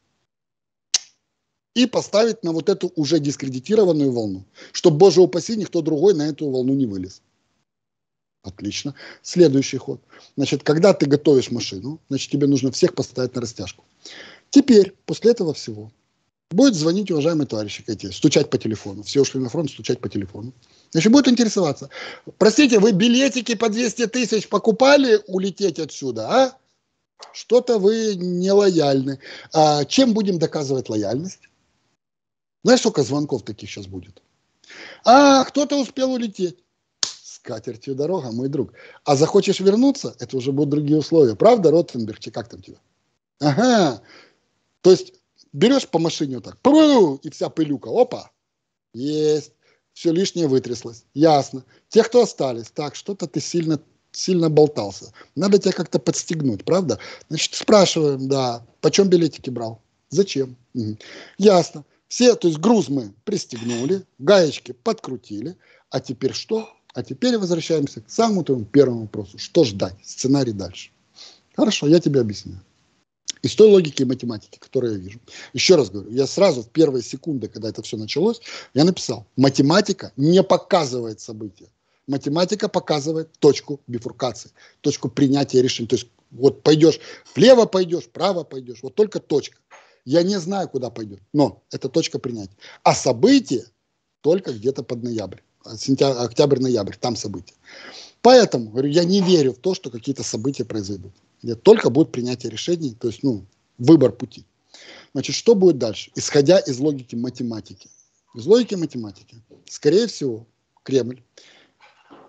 И поставить на вот эту уже дискредитированную волну. Чтобы, боже упаси, никто другой на эту волну не вылез. Отлично. Следующий ход. Значит, когда ты готовишь машину, значит, тебе нужно всех поставить на растяжку. Теперь, после этого всего, будет звонить уважаемый товарищ, стучать по телефону. Все ушли на фронт, стучать по телефону. Значит, будет интересоваться. Простите, вы билетики по 200 тысяч покупали улететь отсюда, а? Что-то вы не лояльны. Чем будем доказывать лояльность? Знаешь, сколько звонков таких сейчас будет? Кто-то успел улететь. С катертью дорога, мой друг. А захочешь вернуться, это уже будут другие условия. Правда, Ротенберг, как там тебя? Ага. То есть берешь по машине вот так, и вся пылюка, опа, есть. Все лишнее вытряслось. Ясно. Те, кто остались, так, что-то ты сильно болтался. Надо тебя как-то подстегнуть, правда? Значит, спрашиваем, да, почем билетики брал? Зачем? Угу. Ясно. Все, то есть груз мы пристегнули, гаечки подкрутили. А теперь что? А теперь возвращаемся к самому твоему первому вопросу. Что ждать? Сценарий дальше. Хорошо, я тебе объясню. Из той логики и математики, которую я вижу. Еще раз говорю, я сразу в первые секунды, когда это все началось, я написал, математика не показывает события. Математика показывает точку бифуркации, точку принятия решений. То есть вот пойдешь влево, пойдешь, вправо пойдешь, вот только точка. Я не знаю, куда пойдет, но это точка принятия. А события только где-то под ноябрь. Октябрь-ноябрь, там события. Поэтому, говорю, я не верю в то, что какие-то события произойдут. Только будет принятие решений, то есть, выбор пути. Значит, что будет дальше? Исходя из логики математики. Из логики математики, скорее всего, Кремль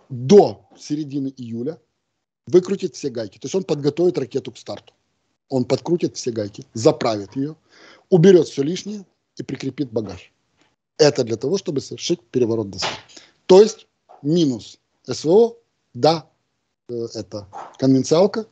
до середины июля выкрутит все гайки. То есть он подготовит ракету к старту. Он подкрутит все гайки, заправит ее, уберет все лишнее и прикрепит багаж. Это для того, чтобы совершить переворот ДС. То есть минус СВО, да, это конвенциалка.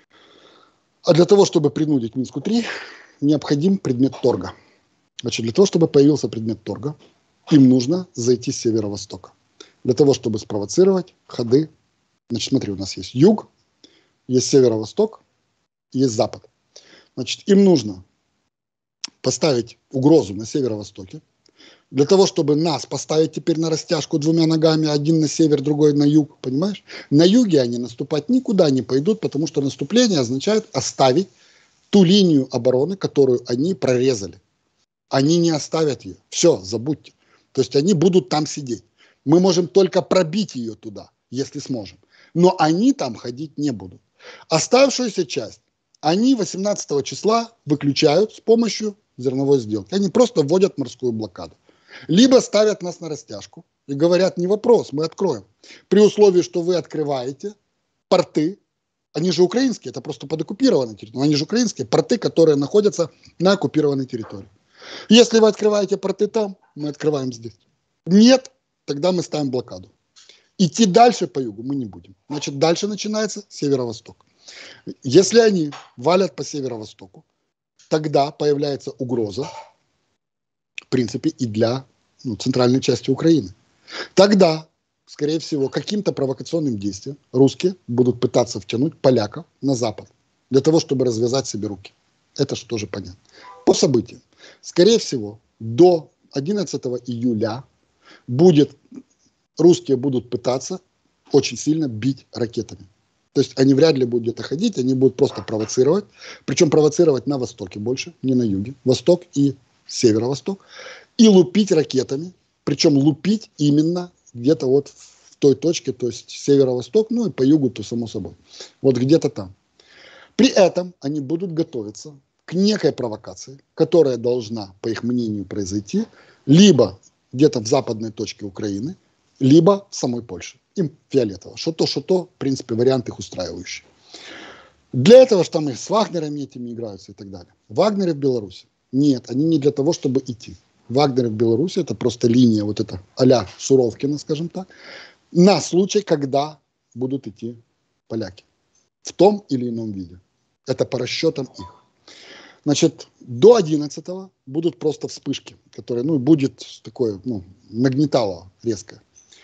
А для того, чтобы принудить Минску-3, необходим предмет торга. Значит, для того, чтобы появился предмет торга, им нужно зайти с северо-востока. Для того, чтобы спровоцировать ходы. Значит, смотри, у нас есть юг, есть северо-восток, есть запад. Значит, им нужно поставить угрозу на северо-востоке. Для того, чтобы нас поставить теперь на растяжку двумя ногами, один на север, другой на юг, понимаешь? На юге они наступать никуда не пойдут, потому что наступление означает оставить ту линию обороны, которую они прорезали. Они не оставят ее. Все, забудьте. То есть они будут там сидеть. Мы можем только пробить ее туда, если сможем. Но они там ходить не будут. Оставшуюся часть они 18 числа выключают с помощью зерновой сделки. Они просто вводят морскую блокаду. Либо ставят нас на растяжку и говорят, не вопрос, мы откроем. При условии, что вы открываете порты, они же украинские, это просто под оккупированной территорией, они же украинские, порты, которые находятся на оккупированной территории. Если вы открываете порты там, мы открываем здесь. Нет, тогда мы ставим блокаду. Идти дальше по югу мы не будем. Значит, дальше начинается северо-восток. Если они валят по северо-востоку, тогда появляется угроза, в принципе, и для центральной части Украины. Тогда, скорее всего, каким-то провокационным действием русские будут пытаться втянуть поляков на запад, для того, чтобы развязать себе руки. Это же тоже понятно. По событиям. Скорее всего, до 11 июля русские будут пытаться очень сильно бить ракетами. То есть они вряд ли будут где-то ходить, они будут просто провоцировать. Причем провоцировать на востоке больше, не на юге. Восток и северо-восток. И лупить ракетами. Причем лупить именно где-то вот в той точке, то есть северо-восток, ну и по югу, то само собой. Вот где-то там. При этом они будут готовиться к некой провокации, которая должна, по их мнению, произойти либо где-то в западной точке Украины, либо в самой Польше. Им фиолетово. Что-то, в принципе, вариант их устраивающий. Для этого же там и с Вагнерами этими играются и так далее. Вагнеры в Беларуси? Нет, они не для того, чтобы идти. Вагнеры в Беларуси это просто линия вот эта а-ля Суровкина, скажем так, на случай, когда будут идти поляки. В том или ином виде. Это по расчетам их. Значит, до 11-го будут просто вспышки, которые, будет такое, нагнетало резко.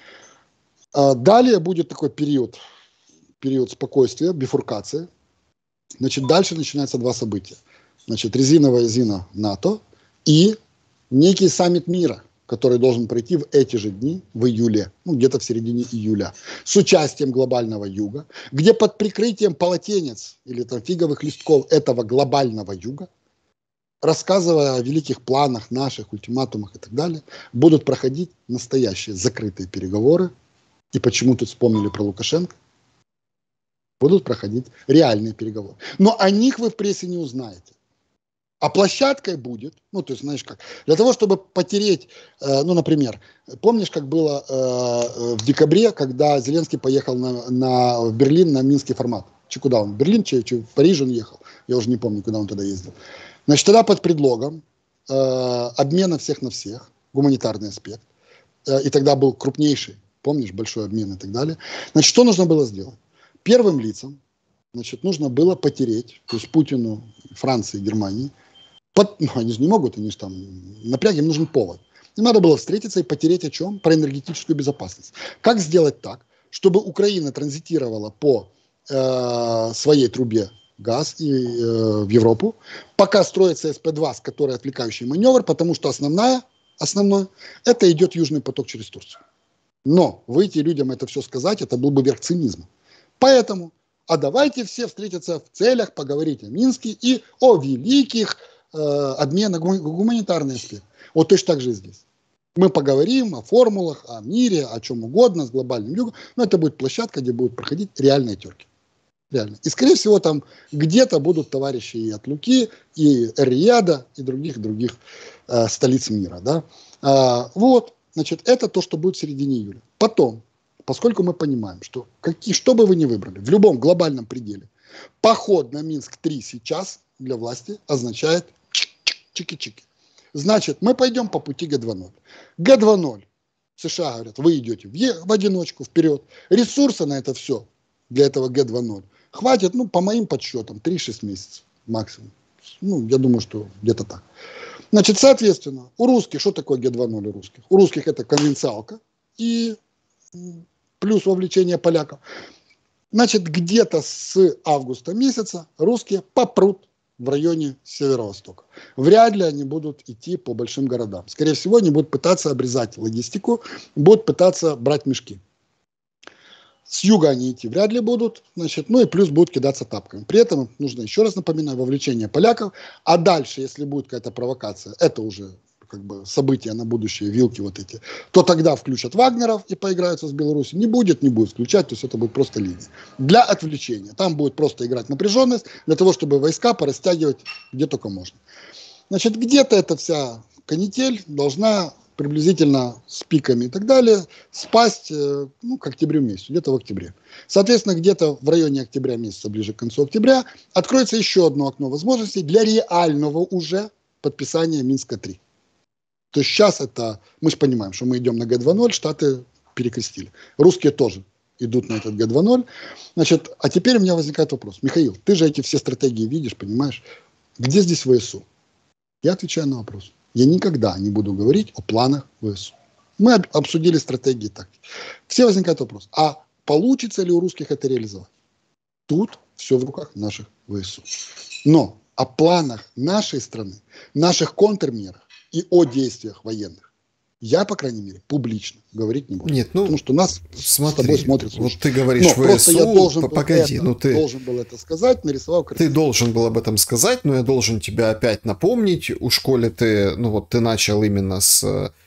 Далее будет такой период спокойствия, бифуркации. Значит, дальше начинаются два события. Значит, резиновая зина НАТО и некий саммит мира, который должен пройти в эти же дни, в июле, где-то в середине июля, с участием глобального юга, где под прикрытием полотенец или там фиговых листков этого глобального юга, рассказывая о великих планах наших, ультиматумах и так далее, будут проходить настоящие закрытые переговоры. И почему тут вспомнили про Лукашенко? Будут проходить реальные переговоры. Но о них вы в прессе не узнаете. А площадкой будет, то есть, знаешь как, для того, чтобы потереть, например, помнишь, как было в декабре, когда Зеленский поехал в Берлин на Минский формат? Куда он? В Берлин, в Париж он ехал? Я уже не помню, куда он тогда ездил. Значит, тогда под предлогом обмена всех на всех, гуманитарный аспект, и тогда был крупнейший, помнишь, большой обмен и так далее. Значит, что нужно было сделать? Первым лицам, нужно было потереть, то есть Путину, Франции, Германии, они же не могут, они же там напряг, им нужен повод. Им надо было встретиться и потереть о чем? Про энергетическую безопасность. Как сделать так, чтобы Украина транзитировала по своей трубе газ в Европу, пока строится СП-2, с которой отвлекающий маневр, потому что основной, это идет Южный поток через Турцию. Но выйти людям это все сказать, это был бы верх цинизма. Поэтому, давайте все встретиться в целях, поговорить о Минске и о великих обменах, гуманитарный аспект. Вот точно так же и здесь. Мы поговорим о формулах, о мире, о чем угодно, с глобальным югом, но это будет площадка, где будут проходить реальные терки. Реально. И, скорее всего, там где-то будут товарищи и от Луки, и Эр-Рияда, и других столиц мира. Да? Значит, это то, что будет в середине июля. Потом, поскольку мы понимаем, что что бы вы ни выбрали, в любом глобальном пределе, поход на Минск-3 сейчас для власти означает чики-чики. Значит, мы пойдем по пути Г-2.0. Г-2.0. США говорят, вы идете в одиночку, вперед. Ресурса на это все, для этого Г-2.0, хватит, по моим подсчетам, 3-6 месяцев максимум. Я думаю, что где-то так. Значит, соответственно, у русских, что такое Г-2.0 у русских? У русских это конвенциалка и плюс вовлечение поляков. Значит, где-то с августа месяца русские попрут в районе северо-востока. Вряд ли они будут идти по большим городам. Скорее всего, они будут пытаться обрезать логистику, будут пытаться брать мешки. С юга они идти вряд ли будут, значит, и плюс будут кидаться тапками. При этом нужно, еще раз напоминаю, вовлечение поляков. А дальше, если будет какая-то провокация, это уже события на будущее, вилки вот эти, то тогда включат Вагнеров и поиграются с Беларусью. Не будет включать, то есть это будет просто линия. Для отвлечения. Там будет просто играть напряженность, для того, чтобы войска порастягивать где только можно. Значит, где-то эта вся канитель должна приблизительно с пиками и так далее спасть, к октябрю месяцу, где-то в октябре. Соответственно, где-то в районе октября месяца, ближе к концу октября, откроется еще одно окно возможностей для реального уже подписания Минска-3. То есть сейчас мы же понимаем, что мы идем на Г-2.0, Штаты перекрестили. Русские тоже идут на этот Г-2.0. Значит, а теперь у меня возникает вопрос. Михаил, ты же эти все стратегии видишь, понимаешь? Где здесь ВСУ? Я отвечаю на вопрос. Я никогда не буду говорить о планах ВСУ. Мы обсудили стратегии тактики. Все возникает вопрос. А получится ли у русских это реализовать? Тут все в руках наших ВСУ. Но о планах нашей страны, наших контрмерах и о действиях военных я, по крайней мере, публично говорить не буду. Нет, потому что нас с тобой смотрят. Вот ты говоришь ВСУ, я должен был это сказать, нарисовал картину. Ты должен был об этом сказать, но я должен тебя опять напомнить. У школе ты начал именно с,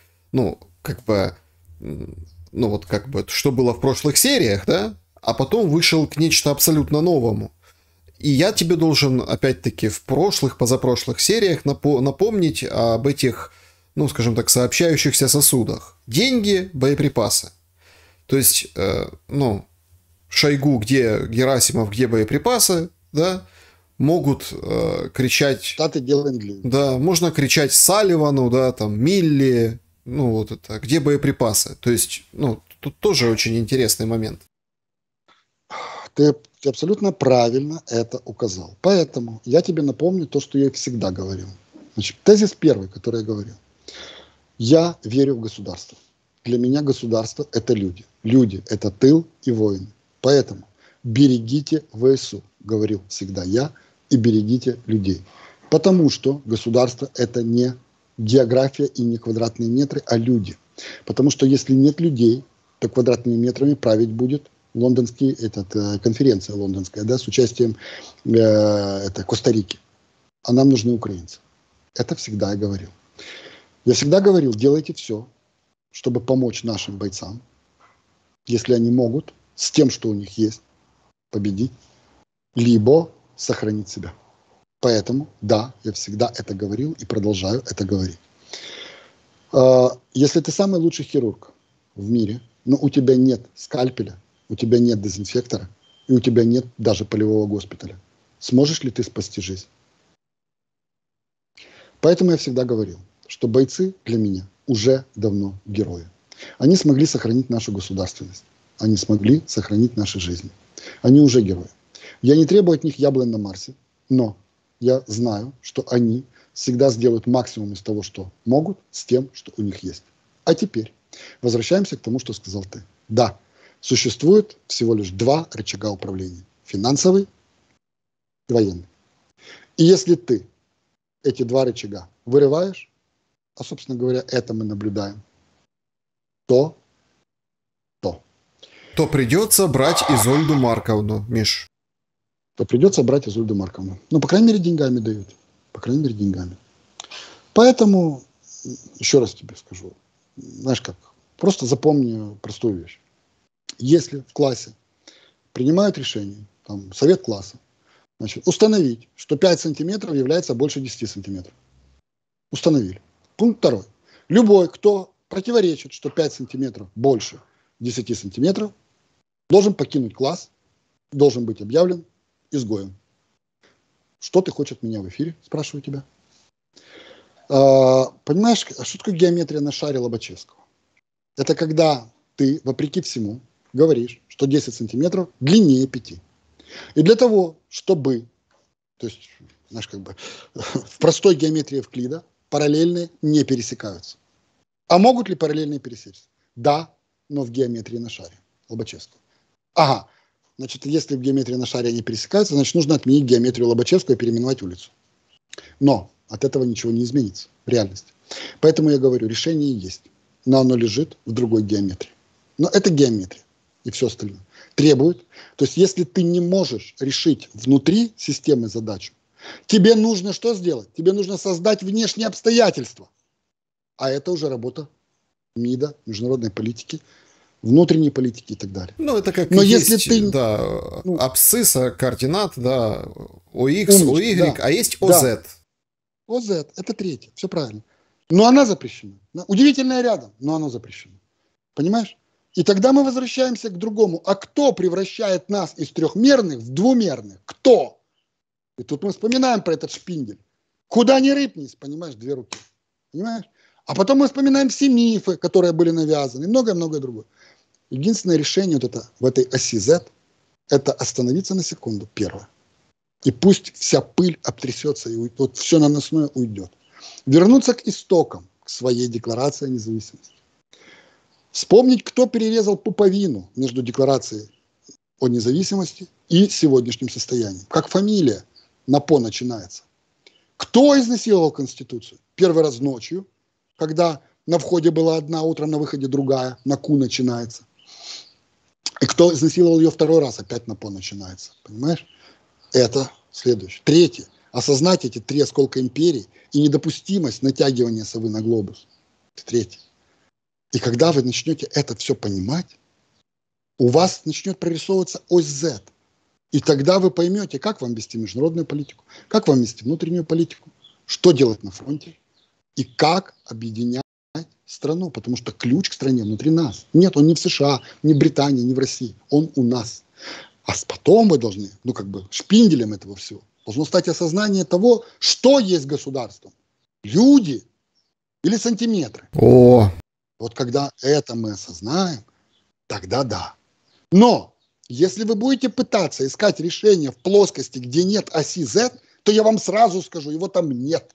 что было в прошлых сериях, да? А потом вышел к нечто абсолютно новому. И я тебе должен, опять-таки, в прошлых, позапрошлых сериях напомнить об этих, скажем так, сообщающихся сосудах. Деньги, боеприпасы. То есть, Шойгу, где Герасимов, где боеприпасы, да, могут кричать... Штаты делаем. Да, можно кричать Салливану, да, Милли, где боеприпасы. То есть, тут тоже очень интересный момент. Ты абсолютно правильно это указал. Поэтому я тебе напомню то, что я всегда говорил. Значит, тезис первый, который я говорил. Я верю в государство. Для меня государство – это люди. Люди – это тыл и воины. Поэтому берегите ВСУ, говорил всегда я, и берегите людей. Потому что государство – это не география и не квадратные метры, а люди. Потому что если нет людей, то квадратными метрами править будет конференция лондонская, да, с участием Коста-Рики. А нам нужны украинцы. Это всегда я говорил. Я всегда говорил, делайте все, чтобы помочь нашим бойцам, если они могут, с тем, что у них есть, победить, либо сохранить себя. Поэтому, да, я всегда это говорил и продолжаю это говорить. Если ты самый лучший хирург в мире, но у тебя нет скальпеля, у тебя нет дезинфектора, и у тебя нет даже полевого госпиталя, сможешь ли ты спасти жизнь? Поэтому я всегда говорил, что бойцы для меня уже давно герои. Они смогли сохранить нашу государственность. Они смогли сохранить наши жизни. Они уже герои. Я не требую от них яблонь на Марсе, но я знаю, что они всегда сделают максимум из того, что могут, с тем, что у них есть. А теперь возвращаемся к тому, что сказал ты. Да, существует всего лишь два рычага управления. Финансовый и военный. И если ты эти два рычага вырываешь, а, собственно говоря, это мы наблюдаем, то придется брать Изольду Марковну, Миш. То придется брать Изольду Марковну. Ну, по крайней мере, деньгами дают. По крайней мере, деньгами. Поэтому, еще раз тебе скажу, знаешь как, просто запомни простую вещь. Если в классе принимают решение, совет класса, значит, установить, что 5 сантиметров является больше 10 сантиметров. Установили. Пункт второй. Любой, кто противоречит, что 5 сантиметров больше, 10 сантиметров должен покинуть класс, должен быть объявлен изгоем. Что ты хочешь от меня в эфире, спрашиваю тебя. Понимаешь, что такое геометрия на шаре Лобачевского? Это когда ты, вопреки всему, говоришь, что 10 сантиметров длиннее 5. И для того, чтобы, то есть, знаешь, как бы в простой геометрии Евклида параллельные не пересекаются. А могут ли параллельные пересечься? Да, но в геометрии на шаре Лобачевского. Ага, значит, если в геометрии на шаре они пересекаются, значит, нужно отменить геометрию Лобачевского и переименовать улицу. Но от этого ничего не изменится в реальности. Поэтому я говорю, решение есть, но оно лежит в другой геометрии. Но это геометрия и все остальное. Требует, то есть если ты не можешь решить внутри системы задачу, тебе нужно что сделать? Тебе нужно создать внешние обстоятельства. А это уже работа МИДа, международной политики, внутренней политики и так далее. Ну, это как но есть, если ты, да, абсцисса, координат, да, ОХ, ОY, да. А есть ОЗ. Да. ОЗ, это третье, все правильно. Но она запрещена. Удивительная рядом, но она запрещена. Понимаешь? И тогда мы возвращаемся к другому. А кто превращает нас из трехмерных в двумерных? Кто? И тут мы вспоминаем про этот шпиндель. Куда ни рыпнись, понимаешь, две руки. Понимаешь? А потом мы вспоминаем все мифы, которые были навязаны, и многое-многое другое. Единственное решение вот это, в этой оси Z, это остановиться на секунду, первое. И пусть вся пыль обтрясется, и вот все наносное уйдет. Вернуться к истокам, к своей декларации о независимости. Вспомнить, кто перерезал пуповину между декларацией о независимости и сегодняшним состоянием. Как фамилия на «по» начинается. Кто изнасиловал Конституцию? Первый раз ночью, когда на входе была одна, утром на выходе другая, на «ку» начинается. И кто изнасиловал ее второй раз, опять на «по» начинается. Понимаешь? Это следующее. Третье. Осознать эти 3 осколка империи и недопустимость натягивания совы на глобус. Это третье. И когда вы начнете это все понимать, у вас начнет прорисовываться ось Z. И тогда вы поймете, как вам вести международную политику, как вам вести внутреннюю политику, что делать на фронте и как объединять страну. Потому что ключ к стране внутри нас. Нет, он не в США, не в Британии, не в России. Он у нас. А потом вы должны, шпинделем этого всего, должно стать осознание того, что есть государство. Люди или сантиметры. Вот когда это мы осознаем, тогда да. Но если вы будете пытаться искать решение в плоскости, где нет оси Z, то я вам сразу скажу, его там нет.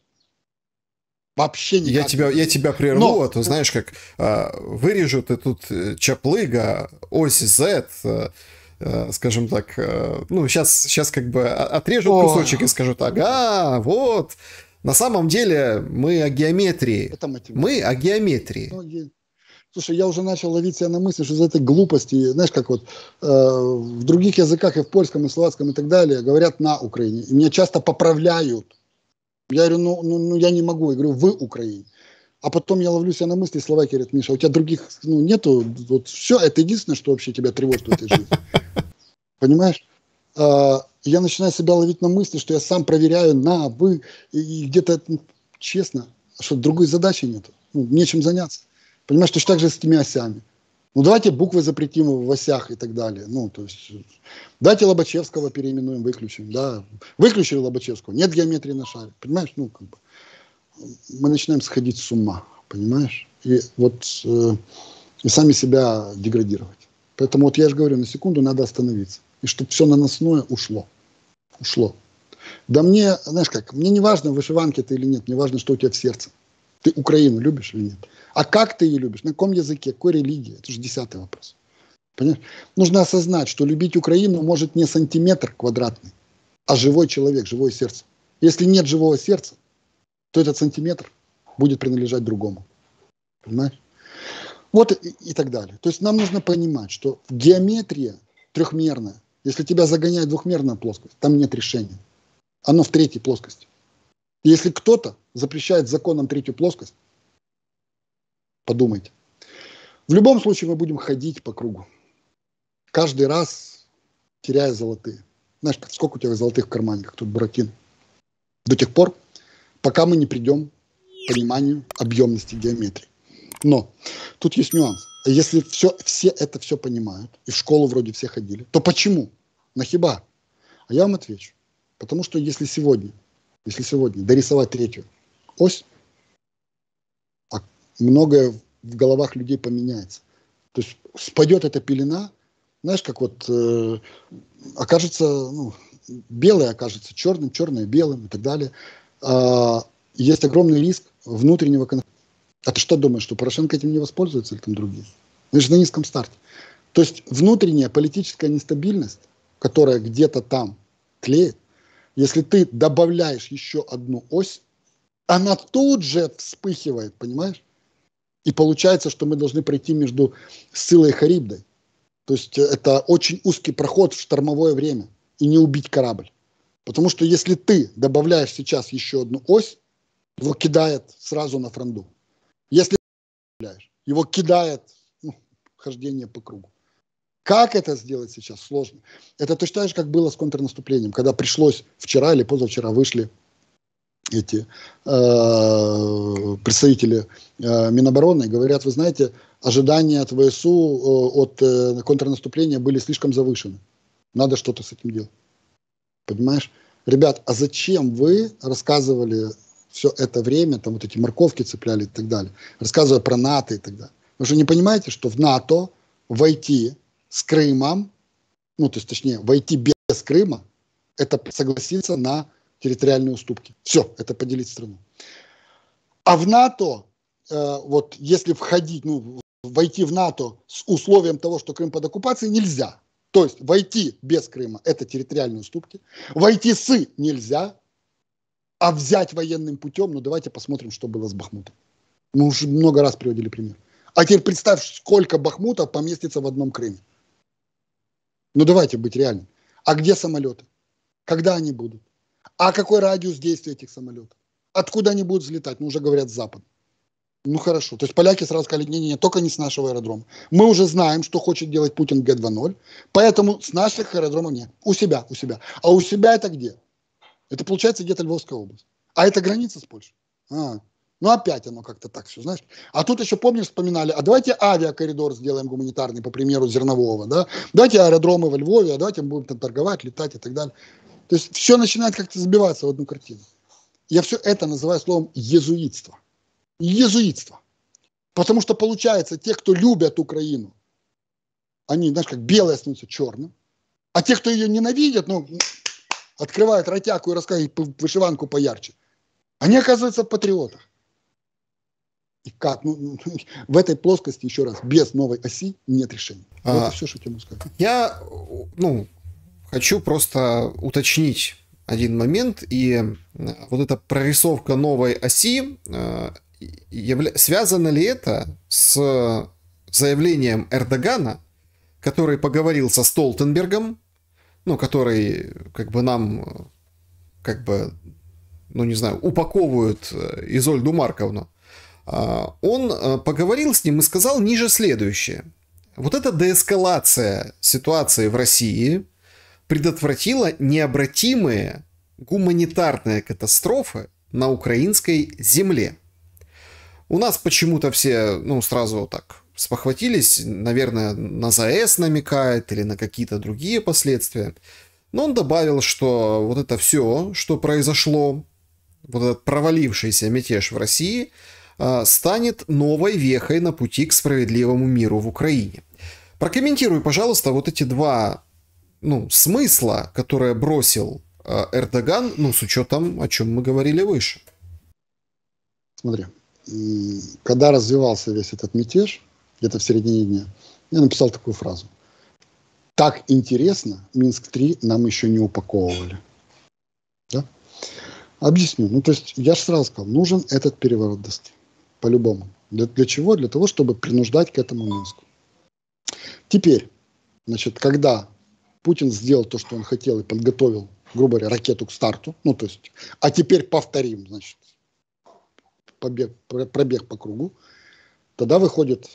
Вообще никак. Я тебя прерву, а то знаешь, как вырежут и тут чаплыга, ось Z, скажем так, сейчас как бы отрежут кусочек и скажут, ага, вот. На самом деле мы о геометрии. Мы о геометрии. Слушай, я уже начал ловить себя на мысли, что за этой глупости, знаешь, как вот в других языках, и в польском, и в словацком, и так далее, говорят на Украине. И меня часто поправляют. Я говорю, я не могу. Я говорю, в Украине. А потом я ловлю себя на мысли, и словаки говорят, Миша, у тебя других, нету, вот все, это единственное, что вообще тебя тревожит в этой жизни. Понимаешь? Я начинаю себя ловить на мысли, что я сам проверяю на, вы, и где-то, честно, что другой задачи нет. Нечем заняться. Понимаешь, точно так же с этими осями. Давайте буквы запретим в осях и так далее. То есть, давайте Лобачевского переименуем, выключим. Да. Выключили Лобачевского, нет геометрии на шаре. Понимаешь? Мы начинаем сходить с ума. Понимаешь? И и сами себя деградировать. Поэтому я же говорю, на секунду надо остановиться. И чтобы все наносное ушло. Да мне, знаешь как, мне не важно, в вышиванке ты или нет, мне важно, что у тебя в сердце. Ты Украину любишь или нет? А как ты ее любишь? На каком языке? Какой религии? Это же 10-й вопрос. Понимаешь? Нужно осознать, что любить Украину может не сантиметр квадратный, а живой человек, живое сердце. Если нет живого сердца, то этот сантиметр будет принадлежать другому. Понимаешь? Вот и так далее. То есть нам нужно понимать, что геометрия трехмерная, если тебя загоняет в двухмерную плоскость, там нет решения. Оно в третьей плоскости. И если кто-то запрещает законом третью плоскость, подумайте. В любом случае мы будем ходить по кругу. Каждый раз теряя золотые. Знаешь, сколько у тебя золотых в кармане, как тут Буратино. До тех пор, пока мы не придем к пониманию объемности геометрии. Но тут есть нюанс. Если все это все понимают, и в школу вроде все ходили, то почему? Нахиба? А я вам отвечу. Потому что если сегодня дорисовать третью ось, многое в головах людей поменяется. То есть спадет эта пелена, знаешь, как вот окажется, белое окажется черным, черное белым и так далее. Есть огромный риск внутреннего конфликта. А ты что думаешь, что Порошенко этим не воспользуется или там другие? Мы же на низком старте. То есть внутренняя политическая нестабильность, которая где-то там тлеет, если ты добавляешь еще одну ось, она тут же вспыхивает, понимаешь? И получается, что мы должны пройти между Сциллой и Харибдой. То есть это очень узкий проход в штормовое время. И не убить корабль. Потому что если ты добавляешь сейчас еще одну ось, его кидает сразу на фронту. Если добавляешь, его кидает хождение по кругу. Как это сделать сейчас? Сложно. Это точно так же, как было с контрнаступлением. Когда пришлось вчера или позавчера вышли эти представители Минобороны и говорят, вы знаете, ожидания от ВСУ от контрнаступления были слишком завышены. Надо что-то с этим делать. Понимаешь? Ребят, а зачем вы рассказывали все это время, там вот эти морковки цепляли и так далее, рассказывая про НАТО и так далее? Вы же не понимаете, что в НАТО войти с Крымом, то есть точнее, войти без Крыма, это согласиться на территориальные уступки. Все, это поделить страну. А в НАТО, вот если входить, войти в НАТО с условием того, что Крым под оккупацией, нельзя. То есть войти без Крыма – это территориальные уступки. Войти с нельзя, а взять военным путем, давайте посмотрим, что было с Бахмутом. Мы уже много раз приводили пример. А теперь представь, сколько Бахмутов поместится в одном Крыме. Давайте быть реальными. А где самолеты? Когда они будут? А какой радиус действия этих самолетов? Откуда они будут взлетать? Уже говорят, с запада. Хорошо. То есть поляки сразу сказали, не, только не с нашего аэродрома. Мы уже знаем, что хочет делать Путин в Г-2.0, поэтому с наших аэродромов нет. У себя. А у себя это где? Это получается где-то Львовская область. А это граница с Польшей. Опять оно как-то так все, знаешь. А тут еще, помнишь, вспоминали, а давайте авиакоридор сделаем гуманитарный, по примеру Зернового, да? Давайте аэродромы во Львове, а давайте мы будем там торговать, летать и так далее. То есть все начинает как-то сбиваться в одну картину. Я все это называю словом езуитство. Езуитство. Потому что получается, те, кто любят Украину, они, знаешь, как белое становится черным, а те, кто ее ненавидят, открывают ротяку и рассказывают вышиванку поярче, они оказываются в патриотах. И как? В этой плоскости, еще раз, без новой оси нет решения. Это все, что я могу сказать. Я, хочу просто уточнить один момент. И вот эта прорисовка новой оси, связано ли это с заявлением Эрдогана, который поговорил со Столтенбергом, который нам, упаковывает Изольду Марковну. Он поговорил с ним и сказал ниже следующее. Вот эта деэскалация ситуации в России предотвратила необратимые гуманитарные катастрофы на украинской земле. У нас почему-то все, сразу так спохватились, наверное, на ЗАЭС намекает или на какие-то другие последствия. Но он добавил, что вот это все, что произошло, вот этот провалившийся мятеж в России, станет новой вехой на пути к справедливому миру в Украине. Прокомментируй, пожалуйста, вот эти два смысла, которые бросил Эрдоган, с учетом, о чем мы говорили выше. Смотри, когда развивался весь этот мятеж, где-то в середине дня, я написал такую фразу. Так интересно, Минск-3 нам еще не упаковывали. Да? Объясню. То есть я же сразу сказал, нужен этот переворот доски. По-любому. Для чего? Для того, чтобы принуждать к этому Минску. Теперь, когда Путин сделал то, что он хотел, и подготовил, грубо говоря, ракету к старту, а теперь повторим, пробег по кругу, тогда выходит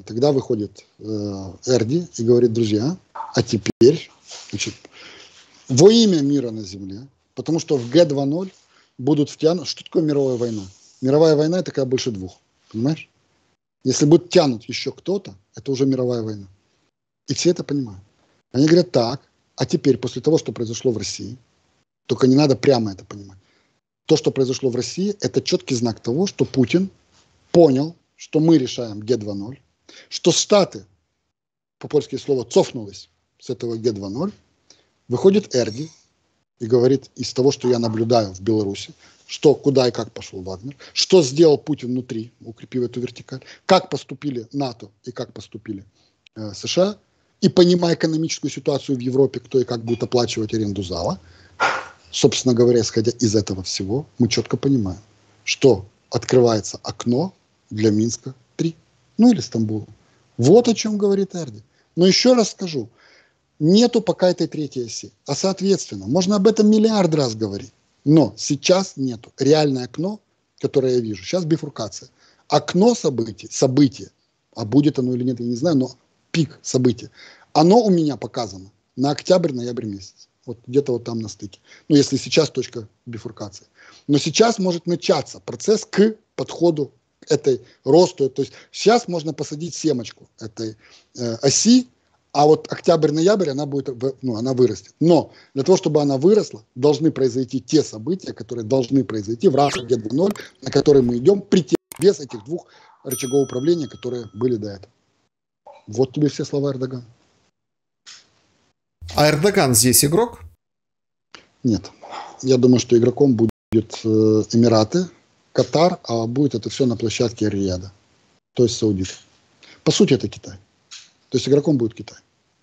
Эрди и говорит, друзья, а теперь, во имя мира на земле, потому что в Г-2.0 будут втянуты, что такое мировая война? Мировая война – это когда больше двух, понимаешь? Если будет тянут еще кто-то, это уже мировая война. И все это понимают. Они говорят так, а теперь, после того, что произошло в России, только не надо прямо это понимать, то, что произошло в России, это четкий знак того, что Путин понял, что мы решаем Г2.0, что Штаты, по-польски слово, цофнулись с этого Г2.0, выходит Эрги и говорит из того, что я наблюдаю в Беларуси, что, куда и как пошел Вагнер, что сделал Путин внутри, укрепив эту вертикаль, как поступили НАТО и как поступили США, и понимая экономическую ситуацию в Европе, кто и как будет оплачивать аренду зала, собственно говоря, исходя из этого всего, мы четко понимаем, что открывается окно для Минска-3, ну или Стамбула. Вот о чем говорит Эрди. Но еще раз скажу, нету пока этой третьей оси. А соответственно, можно об этом миллиард раз говорить. Но сейчас нету. Реальное окно, которое я вижу, сейчас бифуркация. Окно события, а будет оно или нет, я не знаю, но пик события, оно у меня показано на октябрь-ноябрь месяц. Вот где-то вот там на стыке. Ну, если сейчас точка бифуркации. Но сейчас может начаться процесс к подходу этой росту. То есть сейчас можно посадить семечку этой оси, а вот октябрь-ноябрь она будет, ну, она вырастет. Но для того, чтобы она выросла, должны произойти те события, которые должны произойти в рамках Г2.0, на которые мы идем, без этих двух рычагов управления, которые были до этого. Вот тебе все слова Эрдогана. А Эрдоган здесь игрок? Нет. Я думаю, что игроком будет Эмираты, Катар, а будет это все на площадке Риада, то есть саудиты. По сути, это Китай. То есть игроком будет Китай.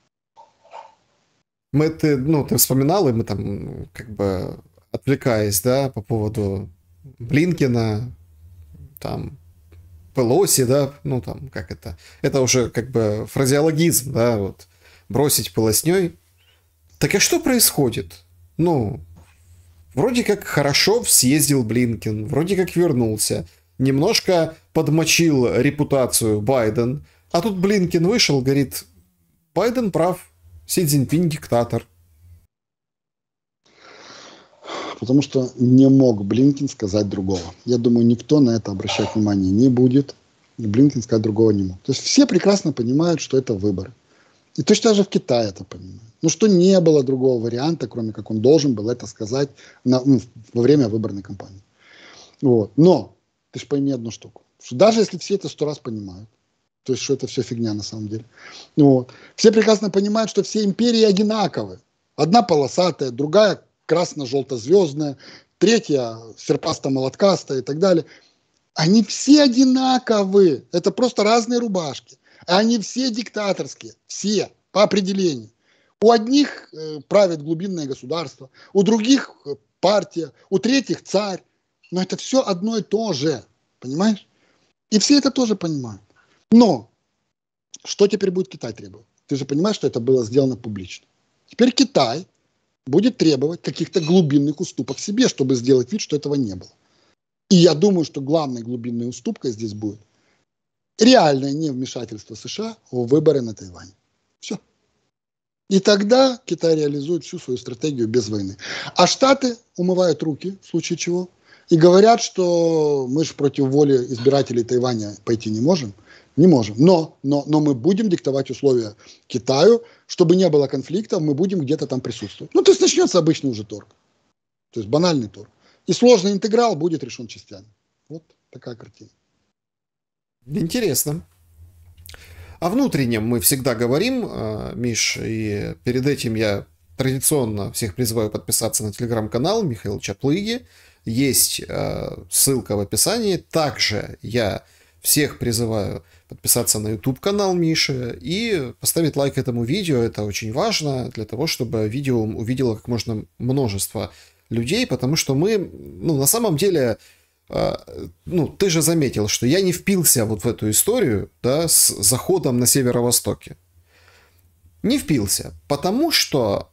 Ты вспоминал, и мы там, как бы, отвлекаясь, да, по поводу Блинкена, там, Пелоси, да, ну, там, как это. Это уже, как бы, фразеологизм, да, вот, бросить полосней. Так а что происходит? Ну, вроде как хорошо съездил Блинкен, вроде как вернулся, немножко подмочил репутацию Байден, а тут Блинкен вышел, говорит, Байден прав, Си Цзиньпинь диктатор. Потому что не мог Блинкен сказать другого. Я думаю, никто на это обращать внимание не будет. И Блинкен сказать другого не мог. То есть все прекрасно понимают, что это выборы. И точно так же в Китае это понимают. Ну, что не было другого варианта, кроме как он должен был это сказать во время выборной кампании. Вот. Но ты же пойми одну штуку. Что даже если все это 100 раз понимают, то есть, что это все фигня на самом деле. Вот. Все прекрасно понимают, что все империи одинаковы. Одна полосатая, другая красно-желто-звездная, третья серпасто-молоткастая и так далее. Они все одинаковы. Это просто разные рубашки. Они все диктаторские. Все. По определению. У одних правит глубинное государство, у других партия, у третьих царь. Но это все одно и то же. Понимаешь? И все это тоже понимают. Но что теперь будет Китай требовать? Ты же понимаешь, что это было сделано публично. Теперь Китай будет требовать каких-то глубинных уступок себе, чтобы сделать вид, что этого не было. И я думаю, что главной глубинной уступкой здесь будет реальное невмешательство США в выборы на Тайване. Все. И тогда Китай реализует всю свою стратегию без войны. А Штаты умывают руки, в случае чего, и говорят, что мы же против воли избирателей Тайваня пойти не можем. Не можем. Но мы будем диктовать условия Китаю, чтобы не было конфликтов, мы будем где-то там присутствовать. Ну, то есть начнется обычный уже торг. То есть банальный торг. И сложный интеграл будет решен частями. Вот такая картина. Интересно. О внутреннем мы всегда говорим, Миш, и перед этим я традиционно всех призываю подписаться на телеграм-канал Михаила Чаплыги. Есть ссылка в описании. Также я всех призываю подписаться на YouTube-канал Миши и поставить лайк этому видео. Это очень важно для того, чтобы видео увидело как можно множество людей, потому что мы, на самом деле, ты же заметил, что я не впился вот в эту историю, да, с заходом на северо-востоке. Не впился, потому что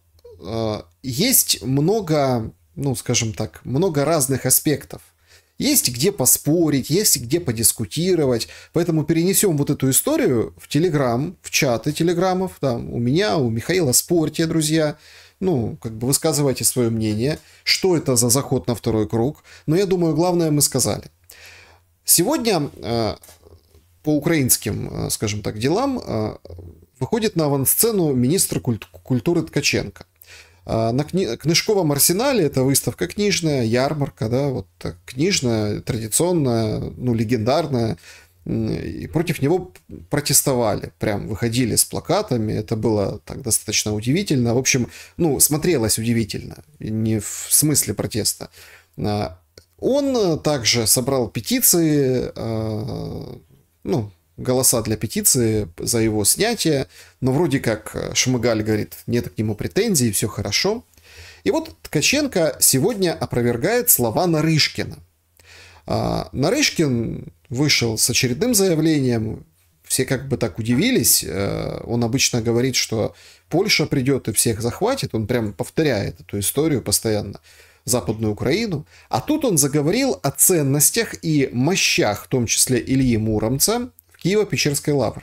есть много, скажем так, много разных аспектов. Есть где поспорить, есть где подискутировать. Поэтому перенесем вот эту историю в Телеграм, в чаты Телеграмов. Там, у меня, у Михаила спорьте, друзья. Высказывайте свое мнение. Что это за заход на второй круг? Но я думаю, главное мы сказали. Сегодня по украинским, скажем так, делам выходит на авансцену министр культуры Ткаченко. На книжковом арсенале это выставка книжная, ярмарка, да, вот книжная, традиционная, ну, легендарная. И против него протестовали, прям выходили с плакатами, это было так достаточно удивительно. В общем, ну, смотрелось удивительно, не в смысле протеста. Он также собрал петиции, ну, голоса для петиции за его снятие, но вроде как Шмыгаль говорит, нет к нему претензий, все хорошо. И вот Ткаченко сегодня опровергает слова Нарышкина. Нарышкин вышел с очередным заявлением, все как бы так удивились, он обычно говорит, что Польша придет и всех захватит, он прям повторяет эту историю постоянно, Западную Украину, а тут он заговорил о ценностях и мощах, в том числе Ильи Муромца, в Киево-Печерской лавре.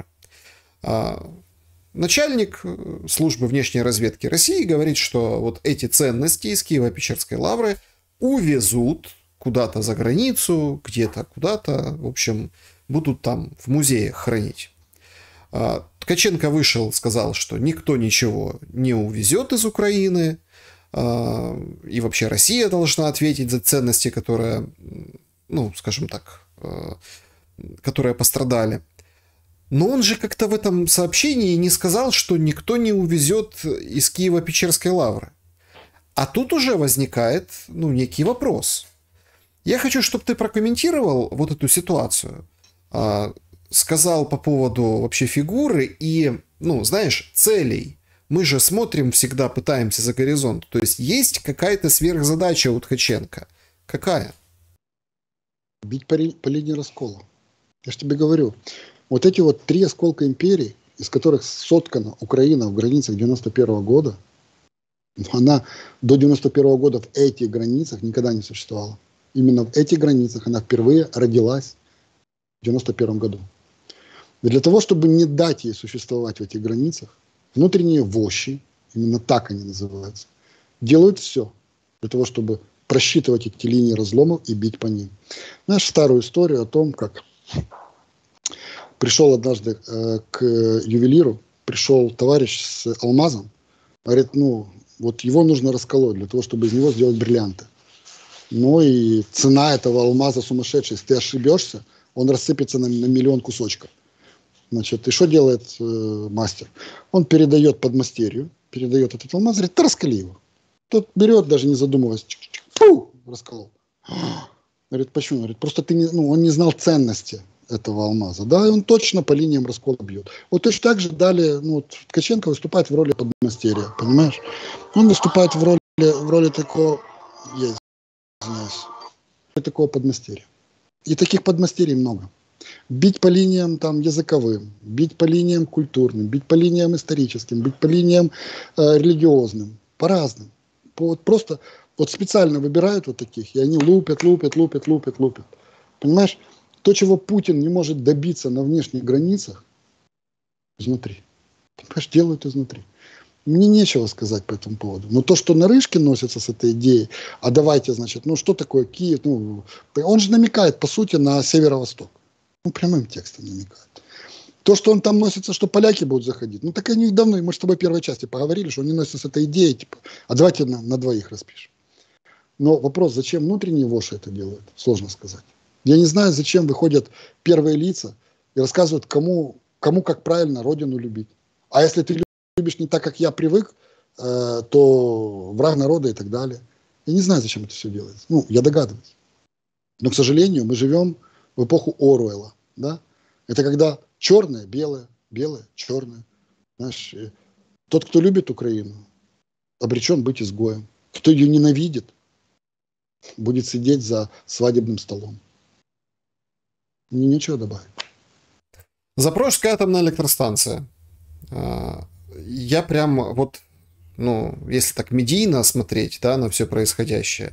Начальник службы внешней разведки России говорит, что вот эти ценности из Киево-Печерской лавры увезут куда-то за границу, где-то куда-то, в общем, будут там в музеях хранить. Ткаченко вышел, сказал, что никто ничего не увезет из Украины, и вообще Россия должна ответить за ценности, которые, ну, скажем так, которые пострадали. Но он же как-то в этом сообщении не сказал, что никто не увезет из Киево-Печерской лавры. А тут уже возникает, ну, некий вопрос. Я хочу, чтобы ты прокомментировал вот эту ситуацию. Сказал по поводу вообще фигуры и, ну, знаешь, целей. Мы же смотрим всегда, пытаемся за горизонт. То есть есть какая-то сверхзадача у Ткаченко. Какая? Бить по линии раскола. Я же тебе говорю. Вот эти вот 3 осколка империи, из которых соткана Украина в границах 91 года, она до 91 года в этих границах никогда не существовала. Именно в этих границах она впервые родилась в 91 году. И для того, чтобы не дать ей существовать в этих границах, внутренние вожди, именно так они называются, делают все для того, чтобы просчитывать эти линии разломов и бить по ним. Знаешь старую историю о том, как пришел однажды к ювелиру, пришел товарищ с алмазом, говорит, ну, вот его нужно расколоть для того, чтобы из него сделать бриллианты. Ну и цена этого алмаза сумасшедшая. Если ты ошибешься, он рассыпется на миллион кусочков. Значит, и что делает мастер? Он передает подмастерью, передает этот алмаз, говорит, ты раскали его. Тот берет, даже не задумываясь, фу, расколол. Говорит, почему? Говорит, просто он не знал ценности этого алмаза. Да, и он точно по линиям раскола бьет. Вот точно так же далее, ну, вот Ткаченко выступает в роли подмастерья, понимаешь? Он выступает в роли такого, такого подмастерья. И таких подмастерий много. Бить по линиям там языковым, бить по линиям культурным, бить по линиям историческим, бить по линиям религиозным, по-разному. Просто вот специально выбирают вот таких, и они лупят. Понимаешь? То, чего Путин не может добиться на внешних границах, изнутри. Понимаешь, делают изнутри. Мне нечего сказать по этому поводу. Но то, что Нарышкин носится с этой идеей, а давайте, значит, ну что такое Киев, ну, он же намекает, по сути, на северо-восток. Ну, прямым текстом намекает. То, что он там носится, что поляки будут заходить, ну, так они давно, мы же с тобой в первой части поговорили, что они носятся с этой идеей, типа, а давайте на двоих распишем. Но вопрос, зачем внутренние воши это делают, сложно сказать. Я не знаю, зачем выходят первые лица и рассказывают, кому как правильно родину любить. А если ты любишь не так, как я привык, то враг народа и так далее. Я не знаю, зачем это все делается. Ну, я догадываюсь. Но, к сожалению, мы живем в эпоху Оруэлла. Да? Это когда черное, белое, белое, черное. Знаешь, тот, кто любит Украину, обречен быть изгоем. Кто ее ненавидит, будет сидеть за свадебным столом. Мне нечего добавить. Запорожская атомная электростанция. Я прям вот, ну, если так медийно смотреть, да, на все происходящее,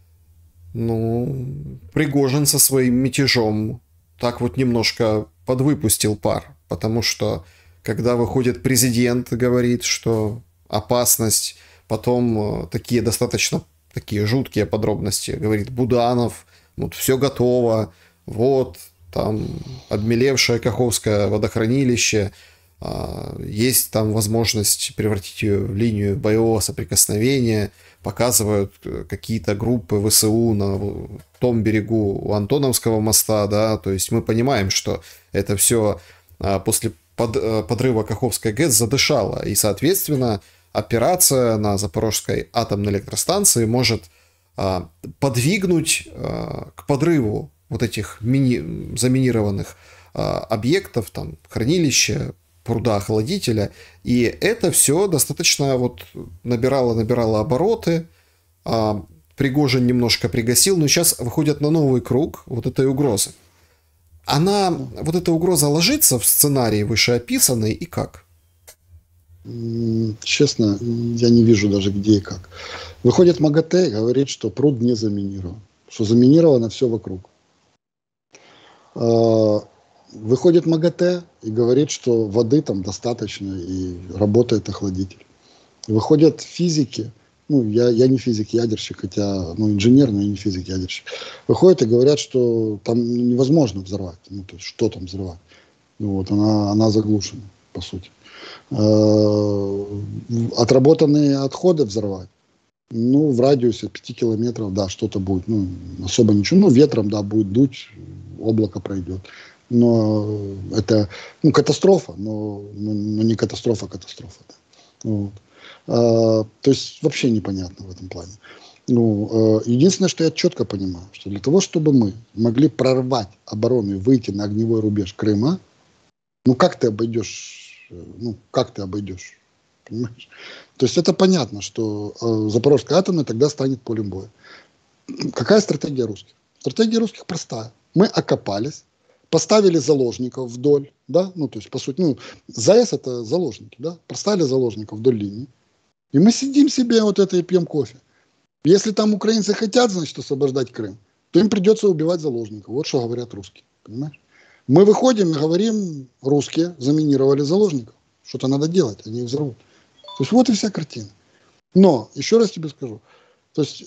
ну, Пригожин со своим мятежом так вот немножко подвыпустил пар, потому что когда выходит президент, говорит, что опасность, потом такие достаточно такие жуткие подробности, говорит Буданов, вот все готово, вот там обмелевшее Каховское водохранилище, есть там возможность превратить ее в линию боевого соприкосновения, показывают какие-то группы ВСУ на том берегу у Антоновского моста, да, то есть мы понимаем, что это все после подрыва Каховской ГЭС задышало, и, соответственно, операция на Запорожской атомной электростанции может подвигнуть к подрыву вот этих заминированных объектов, там, хранилища, пруда, охладителя, и это все достаточно вот набирало обороты, Пригожин немножко пригасил, но сейчас выходят на новый круг вот этой угрозы. Вот эта угроза ложится в сценарий вышеописанный и как? Честно, я не вижу даже где и как. Выходит МАГАТЭ и говорит, что пруд не заминирован, что заминировано все вокруг. Выходит МАГАТЭ и говорит, что воды там достаточно и работает охладитель. Выходят физики, я не физик-ядерщик, хотя, инженер, но я не физик-ядерщик. Выходят и говорят, что там невозможно взорвать. То есть, что там взрывать? Она заглушена, по сути. Отработанные отходы взорвать. В радиусе 5 километров, да, что-то будет. Особо ничего. Ветром, да, будет дуть, облако пройдет. Но это катастрофа, но не катастрофа. Да. То есть вообще непонятно в этом плане. Единственное, что я четко понимаю, что для того, чтобы мы могли прорвать оборону и выйти на огневой рубеж Крыма, как ты обойдешь, понимаешь? То есть это понятно, что Запорожская атомная тогда станет полем боя. Какая стратегия русских? Стратегия русских простая. Мы окопались, поставили заложников вдоль, да, то есть, по сути, ЗАЭС это заложники, да, поставили заложников вдоль линии, и мы сидим себе вот это и пьем кофе. Если там украинцы хотят, значит, освобождать Крым, то им придется убивать заложников. Вот что говорят русские, понимаешь? Мы выходим и говорим, русские заминировали заложников, что-то надо делать, они их взорвут. То есть вот и вся картина. Но, еще раз тебе скажу, то есть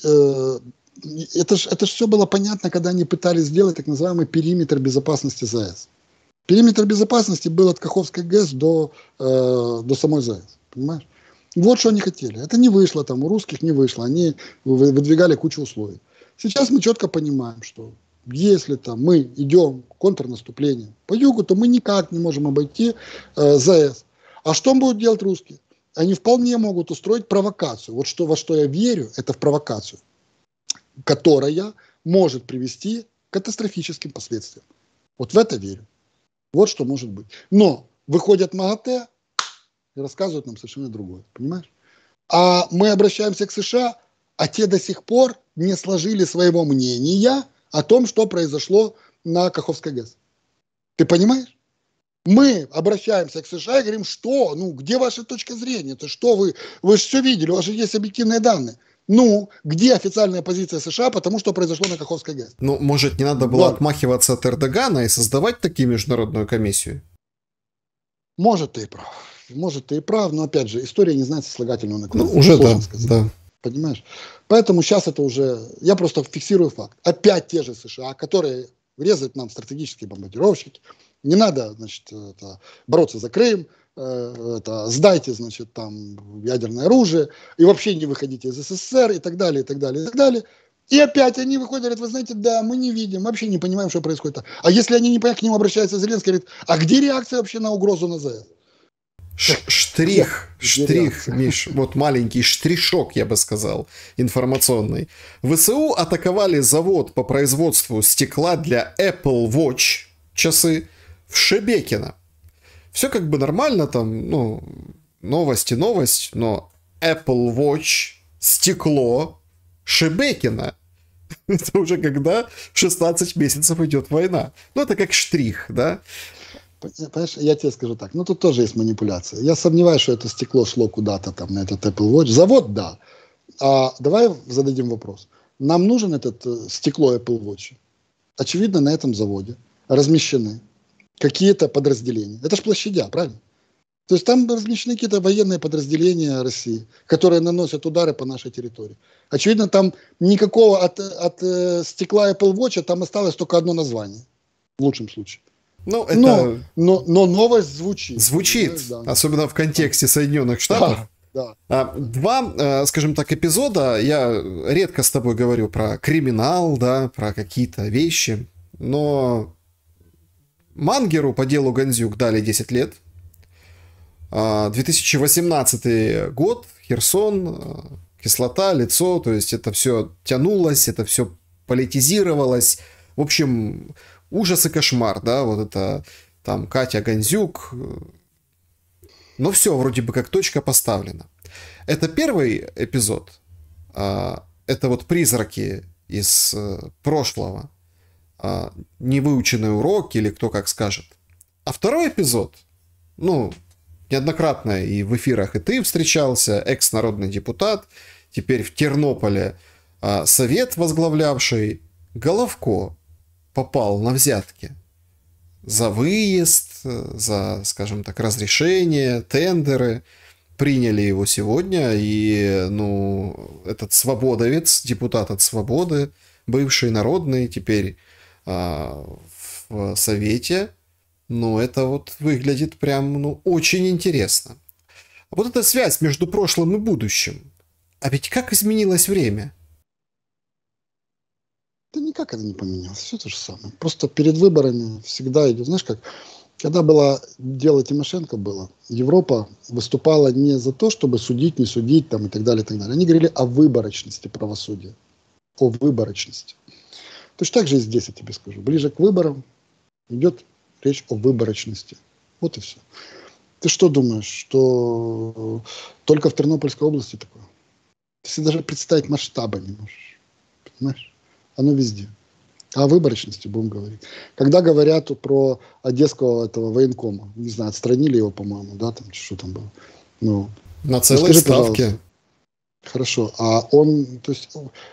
это ж все было понятно, когда они пытались сделать так называемый периметр безопасности ЗАЭС. Периметр безопасности был от Каховской ГЭС до самой ЗАЭС, понимаешь? Вот что они хотели. Это не вышло там, у русских не вышло, они выдвигали кучу условий. Сейчас мы четко понимаем, что если там мы идем контрнаступлением по югу, то мы никак не можем обойти ЗАЭС. А что будут делать русские? Они вполне могут устроить провокацию. Вот во что я верю, это в провокацию, которая может привести к катастрофическим последствиям. Вот в это верю. Вот что может быть. Но выходят МАГАТЭ и рассказывают нам совершенно другое. Понимаешь? А мы обращаемся к США, а те до сих пор не сложили своего мнения о том, что произошло на Каховской ГЭС. Ты понимаешь? Мы обращаемся к США и говорим, что, где ваша точка зрения? Это что вы же все видели, у вас же есть объективные данные. Где официальная позиция США по тому, что произошло на Каховской ГЭС? Может, не надо было отмахиваться от Эрдогана и создавать такую международную комиссию? Может, ты и прав, но, опять же, история не знает сослагательного наклона. Уже да. Понимаешь? Поэтому сейчас это уже... Я просто фиксирую факт. Опять те же США, которые врезают нам стратегические бомбардировщики. Не надо, значит, бороться за Крым. Сдайте, значит, там ядерное оружие. И вообще не выходите из СССР. И так далее, и так далее, и так далее. И опять они выходят и говорят, вы знаете, да, мы не видим, вообще не понимаем, что происходит. А если они не понимают, к ним обращается Зеленский, говорит, а где реакция вообще на угрозу на ЗАЭС? Штрих, Миш, вот маленький штришок, я бы сказал, информационный. ВСУ атаковали завод по производству стекла для Apple Watch часы в Шебекино. Все как бы нормально, там, новость, но Apple Watch, стекло, Шебекино. Это уже когда 16 месяцев идет война. Это как штрих, да? Понимаешь, я тебе скажу так, тут тоже есть манипуляция. Я сомневаюсь, что это стекло шло куда-то там на этот Apple Watch. Завод, да. А давай зададим вопрос. Нам нужен этот стекло Apple Watch? Очевидно, на этом заводе размещены какие-то подразделения. Это ж площадя, правильно? То есть там размещены какие-то военные подразделения России, которые наносят удары по нашей территории. Очевидно, там никакого от стекла Apple Watch там осталось только одно название. В лучшем случае. Ну, это... Но новость звучит. Звучит, да. Особенно в контексте Соединенных Штатов. Да. Два, скажем так, эпизода. Я редко с тобой говорю про криминал, да, про какие-то вещи. Но Мангеру по делу Гандзюк дали 10 лет. 2018 год, Херсон, кислота, лицо. То есть это все тянулось, это все политизировалось. В общем, ужас и кошмар, да, вот это там Катя Гандзюк. Но все вроде бы как точка поставлена. Это первый эпизод. Это вот призраки из прошлого. Невыученный урок или кто как скажет. А второй эпизод, ну, неоднократно и в эфирах и ты встречался, экс-народный депутат, теперь в Тернополе совет возглавлявший, Головко попал на взятки за выезд, за, скажем так, разрешение, тендеры. Приняли его сегодня, и, ну, этот свободовец, депутат от Свободы, бывший народный, теперь в Совете, ну, это вот выглядит прям, ну, очень интересно. Вот эта связь между прошлым и будущим. А ведь как изменилось время? Да никак это не поменялось, все то же самое. Просто перед выборами всегда идет, знаешь как, когда было дело Тимошенко было, Европа выступала не за то, чтобы судить, не судить там, и так далее, и так далее. Они говорили о выборочности правосудия. О выборочности. Точно так же и здесь я тебе скажу. Ближе к выборам идет речь о выборочности. Вот и все. Ты что думаешь, что только в Тернопольской области такое? Ты себе даже представить масштаба не можешь. Понимаешь? Оно везде. О выборочности будем говорить. Когда говорят про одесского этого военкома, не знаю, отстранили его, по-моему, да, там что там было. Ну, на целой ставке. Хорошо. А он, то есть,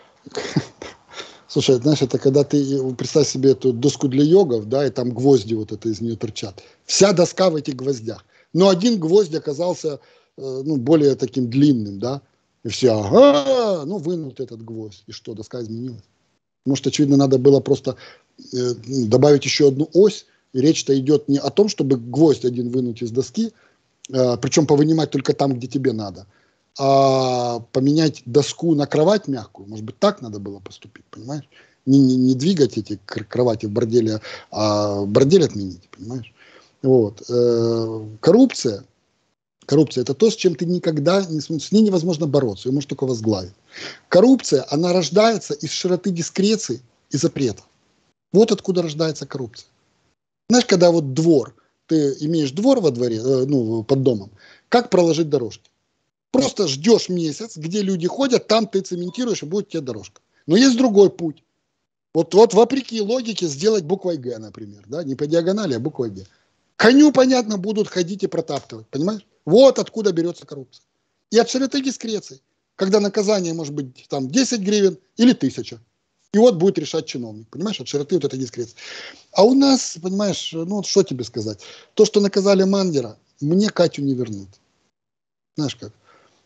слушай, знаешь, это когда ты, представь себе эту доску для йогов, да, и там гвозди вот это из нее торчат. Вся доска в этих гвоздях. Но один гвоздь оказался, ну, более таким длинным, да, и все, ага, ну, вынул этот гвоздь. И что, доска изменилась? Может, очевидно, надо было просто добавить еще одну ось, и речь-то идет не о том, чтобы гвоздь один вынуть из доски, причем повынимать только там, где тебе надо, а поменять доску на кровать мягкую. Может быть, так надо было поступить, понимаешь? Не двигать эти кровати в борделе, а бордель отменить, понимаешь? Вот. Коррупция – это то, с чем ты никогда, с ней невозможно бороться, ее можно только возглавить. Коррупция, она рождается из широты дискреции и запретов. Вот откуда рождается коррупция. Знаешь, когда вот двор, ты имеешь двор во дворе, ну, под домом, как проложить дорожки? Просто ждешь месяц, где люди ходят, там ты цементируешь, и будет тебе дорожка. Но есть другой путь. Вот вопреки логике сделать буквой «Г», например. Да? Не по диагонали, а буквой «Г». Коню, понятно, будут ходить и протаптывать. Понимаешь? Вот откуда берется коррупция. И от широты дискреции. Когда наказание может быть там 10 гривен или 1000. И вот будет решать чиновник. Понимаешь? От широты вот этой дискреции. А у нас, понимаешь, ну вот что тебе сказать. То, что наказали Мангера, мне Катю не вернут. Знаешь как?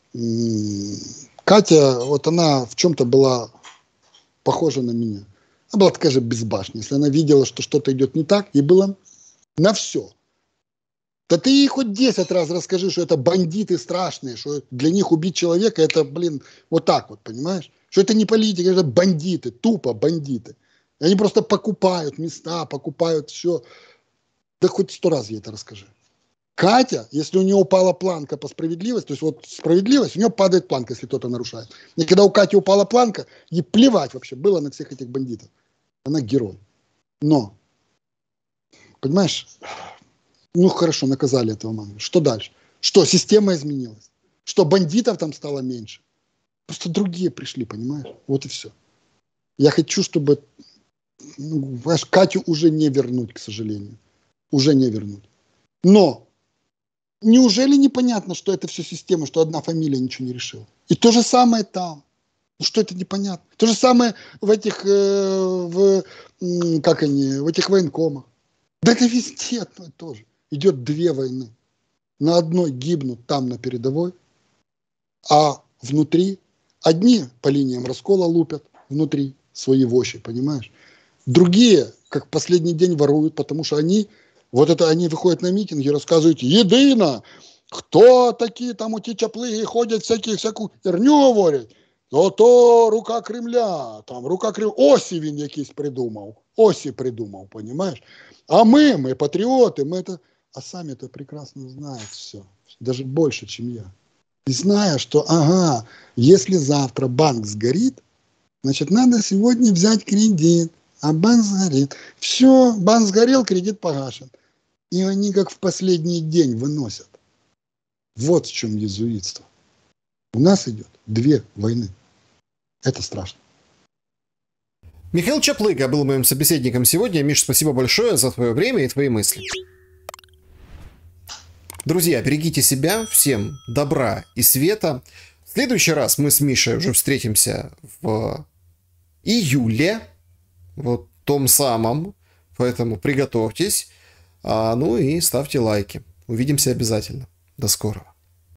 Катя, вот она в чем-то была похожа на меня. Она была такая же безбашенная. Если она видела, что что-то идет не так, ей было на все. Да ты ей хоть 10 раз расскажи, что это бандиты страшные, что для них убить человека это, блин, вот так вот, понимаешь? Что это не политики, это бандиты, тупо бандиты. И они просто покупают места, покупают все. Да хоть 100 раз ей это расскажи. Катя, если у нее упала планка по справедливости, то есть вот справедливость, у нее падает планка, если кто-то нарушает. И когда у Кати упала планка, ей плевать вообще было на всех этих бандитов. Она герой. Но, понимаешь, ну хорошо, наказали этого маму. Что дальше? Что, система изменилась? Что, бандитов там стало меньше? Просто другие пришли, понимаешь? Вот и все. Я хочу, чтобы, ну, понимаешь, Катю уже не вернуть, к сожалению. Уже не вернуть. Но неужели непонятно, что это все система, что одна фамилия ничего не решила? И то же самое там. Ну что это непонятно? То же самое в этих, в этих военкомах. Да это везде одно и то же. Идет 2 войны. На одной гибнут там на передовой, а внутри одни по линиям раскола лупят, внутри свои воши, понимаешь? Другие, как в последний день, воруют, потому что они выходят на митинги, рассказывают: «Едино! Кто такие там эти чаплыги ходят, всякую херню говорят? То рука Кремля, там рука Кремля, Осі він якийсь придумал, Оси придумал, понимаешь? А мы патриоты, мы это...» А сами-то прекрасно знают все, даже больше, чем я. И зная, что, если завтра банк сгорит, значит, надо сегодня взять кредит, а банк сгорит. Все, банк сгорел, кредит погашен. И они как в последний день выносят. Вот в чем иезуитство. У нас идет 2 войны. Это страшно. Михаил Чаплыга был моим собеседником сегодня. Миш, спасибо большое за твое время и твои мысли. Друзья, берегите себя, всем добра и света. В следующий раз мы с Мишей уже встретимся в июле, вот том самом, поэтому приготовьтесь, ну и ставьте лайки. Увидимся обязательно. До скорого.